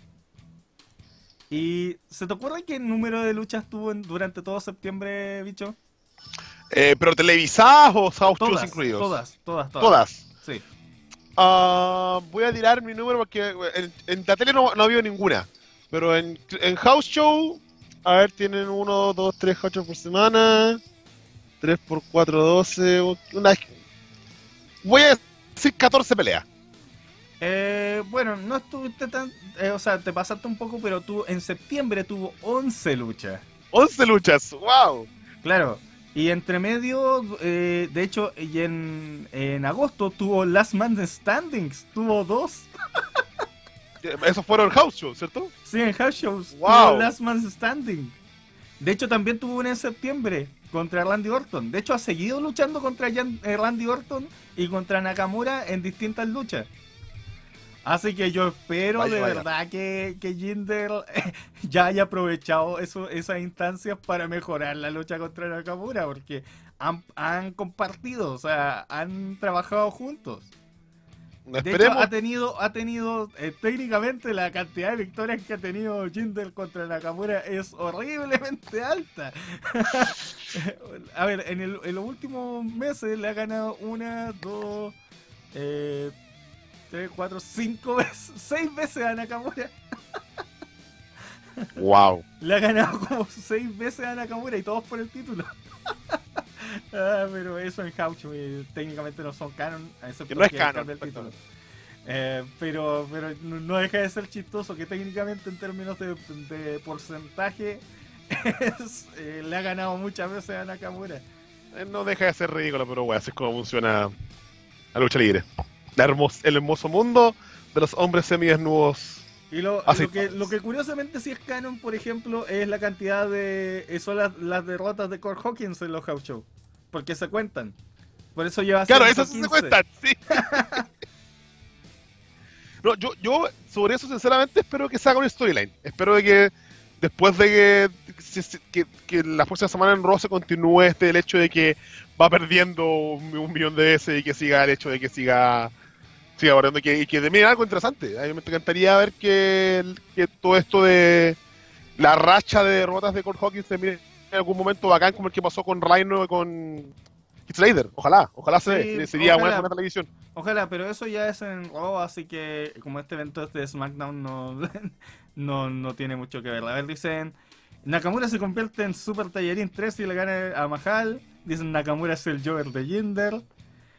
¿Y se te ocurre qué número de luchas tuvo durante todo septiembre, bicho? ¿Pero televisadas o house shows incluidos? Todas. Sí. Voy a tirar mi número porque en la tele no había ninguna. Pero en house show, a ver, tienen 1, 2, 3, 8 por semana. 3 por 4, 12. Voy a decir 14 peleas. Bueno, no estuviste tan... o sea, te pasaste un poco, pero tú en septiembre tuvo 11 luchas. 11 luchas, wow. Claro. Y entre medio, de hecho, y en agosto tuvo Last Man Standings, tuvo 2. Esos fueron house shows, ¿cierto? Sí, en house shows, wow. tuvo Last Man Standing. De hecho, también tuvo una en septiembre contra Randy Orton. De hecho, ha seguido luchando contra Randy Orton y contra Nakamura en distintas luchas. Así que yo espero de verdad que Jinder ya haya aprovechado esas instancias para mejorar la lucha contra Nakamura, porque han compartido, o sea, han trabajado juntos. De hecho, ha tenido técnicamente la cantidad de victorias que ha tenido Jinder contra Nakamura es horriblemente alta. A ver, en los últimos meses le ha ganado 1, 2, 3, 4, 5 veces, 6 veces a Nakamura. Wow. Le ha ganado como 6 veces a Nakamura y todos por el título. Pero eso en house show técnicamente no son canon, excepto no es que canon, cambia el título. Pero no deja de ser chistoso que técnicamente en términos de porcentaje le ha ganado muchas veces a Nakamura. No deja de ser ridículo, pero bueno, así es como funciona la lucha libre. El hermoso mundo de los hombres semidesnudos. Y lo que curiosamente sí es canon, por ejemplo, es la cantidad son las derrotas de Curt Hawkins en los house shows. Porque se cuentan. Por eso lleva claro, esas sí se cuentan, sí. No, yo sobre eso sinceramente espero que se haga una storyline. Espero de que después de que la próxima semana en Raw se continúe el hecho de que va perdiendo 1.000.000 de veces y que siga el hecho de que siga barriendo y que termine algo interesante. A mí me encantaría ver que todo esto de la racha de derrotas de Curt Hawkins termine en algún momento bacán como el que pasó con Rhino y con Heath Slater. Ojalá sí, sería buena televisión. Ojalá, pero eso ya es en Raw, así que como este evento es de SmackDown no tiene mucho que ver. A ver, dicen Nakamura se convierte en Super Saiyajin 3 y le gana a Mahal. Dicen Nakamura es el Joker de Jinder.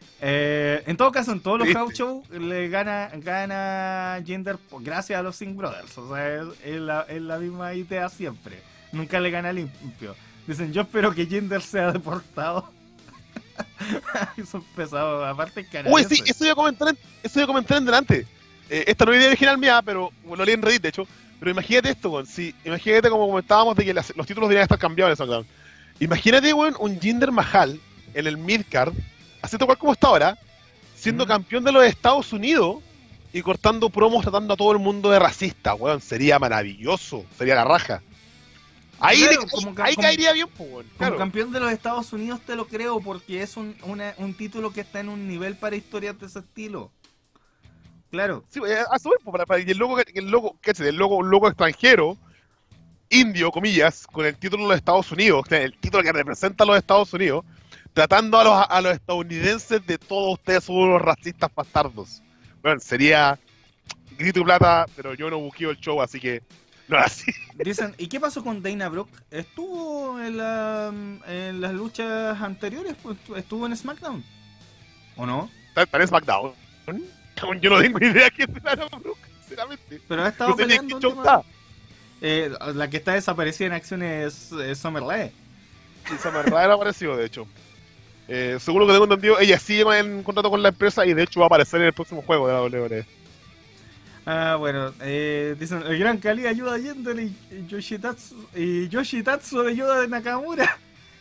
En todo caso, en todos los Sí. house shows le gana Jinder gracias a los Singh Brothers. O sea, es la misma idea siempre. Nunca le gana limpio. Dicen, yo espero que Jinder sea deportado. Son pesados, aparte Uy, canadienses. sí, eso iba a comentar en delante. Esta no es idea original mía, pero lo leí en Reddit, de hecho. Pero imagínate esto, weón. Sí, imagínate como comentábamos de que los títulos deberían estar cambiados en SmackDown. Imagínate, weón, un Jinder Mahal en el midcard, así tal cual como está ahora, siendo campeón de los Estados Unidos y cortando promos tratando a todo el mundo de racista, weón. Sería maravilloso, sería la raja. Ahí, Claro, ahí caería bien, pues, weón. Como Claro. campeón de los Estados Unidos te lo creo porque es un título que está en un nivel para historias de ese estilo. Claro. Sí, a su vez, pues, para que ¿qué es? El logo extranjero, indio, comillas, con el título de los Estados Unidos, o sea, el título que representa a los Estados Unidos, tratando a los estadounidenses de todos ustedes son unos racistas bastardos. Bueno, sería grito y plata, pero yo no buqueo el show, así que no es así. Dicen, ¿y qué pasó con Dana Brooke? ¿Estuvo en las luchas anteriores? Pues, ¿estuvo en SmackDown? ¿O no? Está en SmackDown. Yo no tengo idea quién será Dana Brooke, sinceramente. Pero ha estado No sé ni en peleando qué show últimamente. está. La que está desaparecida en acciones es Summer Rae. Sí, Summer Rae apareció, de hecho. Según lo que tengo entendido, ella sigue en contrato con la empresa y de hecho va a aparecer en el próximo juego de la WWE. Ah, bueno, dicen, el Gran Kali ayuda a Jinder y Yoshitatsu de ayuda de Nakamura.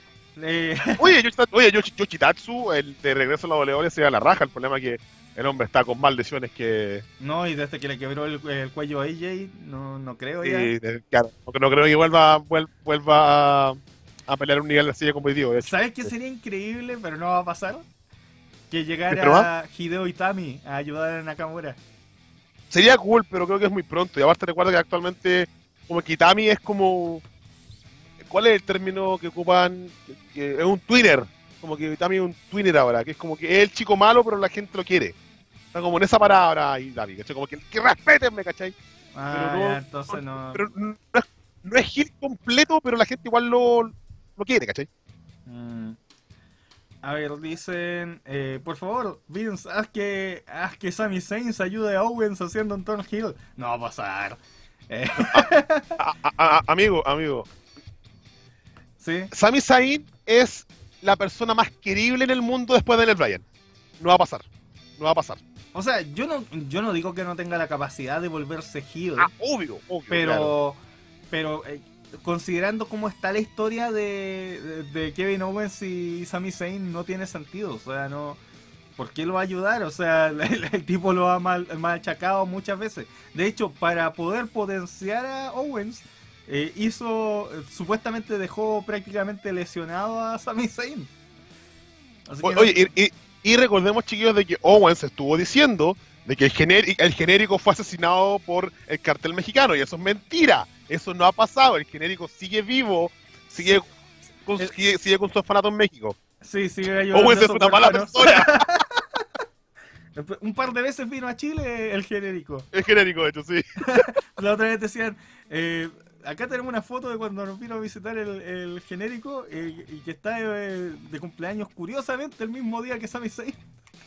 Yoshitatsu, el de regreso a la WWE sería la raja. El problema es que el hombre está con más lesiones que... No, y desde que le quebró el cuello a AJ, no creo ya. Sí, claro, porque no creo que vuelva a pelear un nivel así de competitivo, de hecho. ¿Sabes qué sería increíble, pero no va a pasar? Que ¿Pero llegara Hideo Itami a ayudar a Nakamura. Sería cool, pero creo que es muy pronto. Y aparte recuerda que actualmente como Kitami es como... ¿Cuál es el término que ocupan? Que es un twinner. Como que Kitami es un twinner ahora, que es como que es el chico malo, pero la gente lo quiere. Está como en esa parada ahora Itami, ¿cachai? Como que respétenme, ¿cachai? Ah, Pero no, ya, entonces no. Pero no es heel completo, pero la gente igual lo quiere, ¿cachai? A ver, dicen, por favor, Vince, haz que Sami Zayn se ayude a Owens haciendo un turn heel. No va a pasar. Amigo, ¿Sí? Sami Zayn es la persona más querible en el mundo después de Daniel Bryan. No va a pasar. No va a pasar. O sea, yo no digo que no tenga la capacidad de volverse heel, Obvio. pero Claro. Considerando cómo está la historia de Kevin Owens y Sami Zayn, no tiene sentido. O sea, no. ¿Por qué lo va a ayudar? O sea, el tipo lo ha machacado muchas veces. De hecho, para poder potenciar a Owens, supuestamente dejó prácticamente lesionado a Sami Zayn. Así que Oye, y recordemos, chiquillos, de que Owens estuvo diciendo de que el genérico fue asesinado por el cartel mexicano, y eso es mentira. Eso no ha pasado. El genérico sigue vivo, sigue con su orfanato en México. sí, sigue ayudando. Owens es una mala persona. Un par de veces vino a Chile el genérico. El genérico, de hecho, sí. La otra vez decían, acá tenemos una foto de cuando nos vino a visitar el genérico y que está de cumpleaños curiosamente el mismo día que Sami Zayn.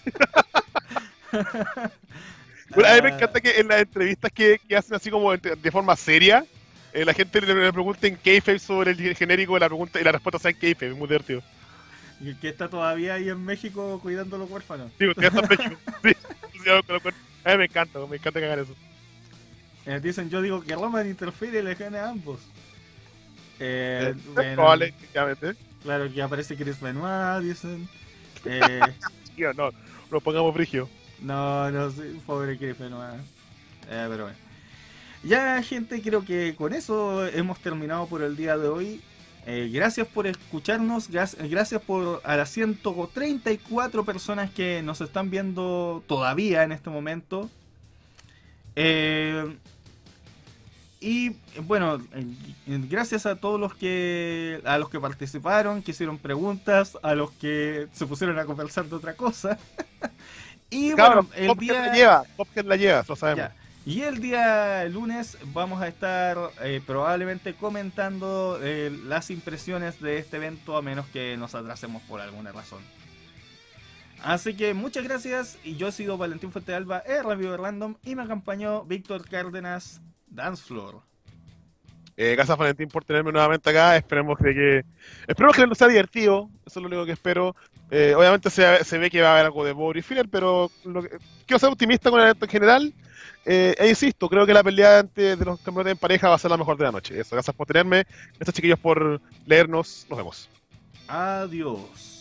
Bueno, a mí me encanta que en las entrevistas que hacen así como de forma seria, la gente le pregunta en kayfabe sobre el genérico y la respuesta sea en kayfabe, es muy divertido. Y que está todavía ahí en México cuidando a los huérfanos. Sí, usted está en México. Sí, a mí me encanta que hagan eso. Dicen, yo digo que Roman interfiere y le gana a ambos. Probable, efectivamente. Claro que aparece Chris Benoit, dicen. Tío, no pongamos frigio. No, sí, pobre Chris Benoit. Pero bueno. Ya, gente, creo que con eso hemos terminado por el día de hoy. Gracias por escucharnos, gracias a las 134 personas que nos están viendo todavía en este momento. Y bueno, gracias a todos los que participaron, que hicieron preguntas, a los que se pusieron a conversar de otra cosa. Y Cabrón, bueno, Popken la lleva, lo sabemos. Ya. Y el día lunes vamos a estar probablemente comentando las impresiones de este evento, a menos que nos atrasemos por alguna razón. Así que muchas gracias, y yo he sido Valentín Fuentealba, Review Random, y me acompañó Víctor Cárdenas, Dance Floor. Gracias Valentín por tenerme nuevamente acá. Esperemos que nos sea divertido. Eso es lo único que espero. Obviamente se ve que va a haber algo de body filler, pero quiero ser optimista con el evento en general. E insisto, creo que la pelea de los campeones en pareja va a ser la mejor de la noche. Eso, gracias por tenerme. Gracias chiquillos por leernos. Nos vemos. Adiós.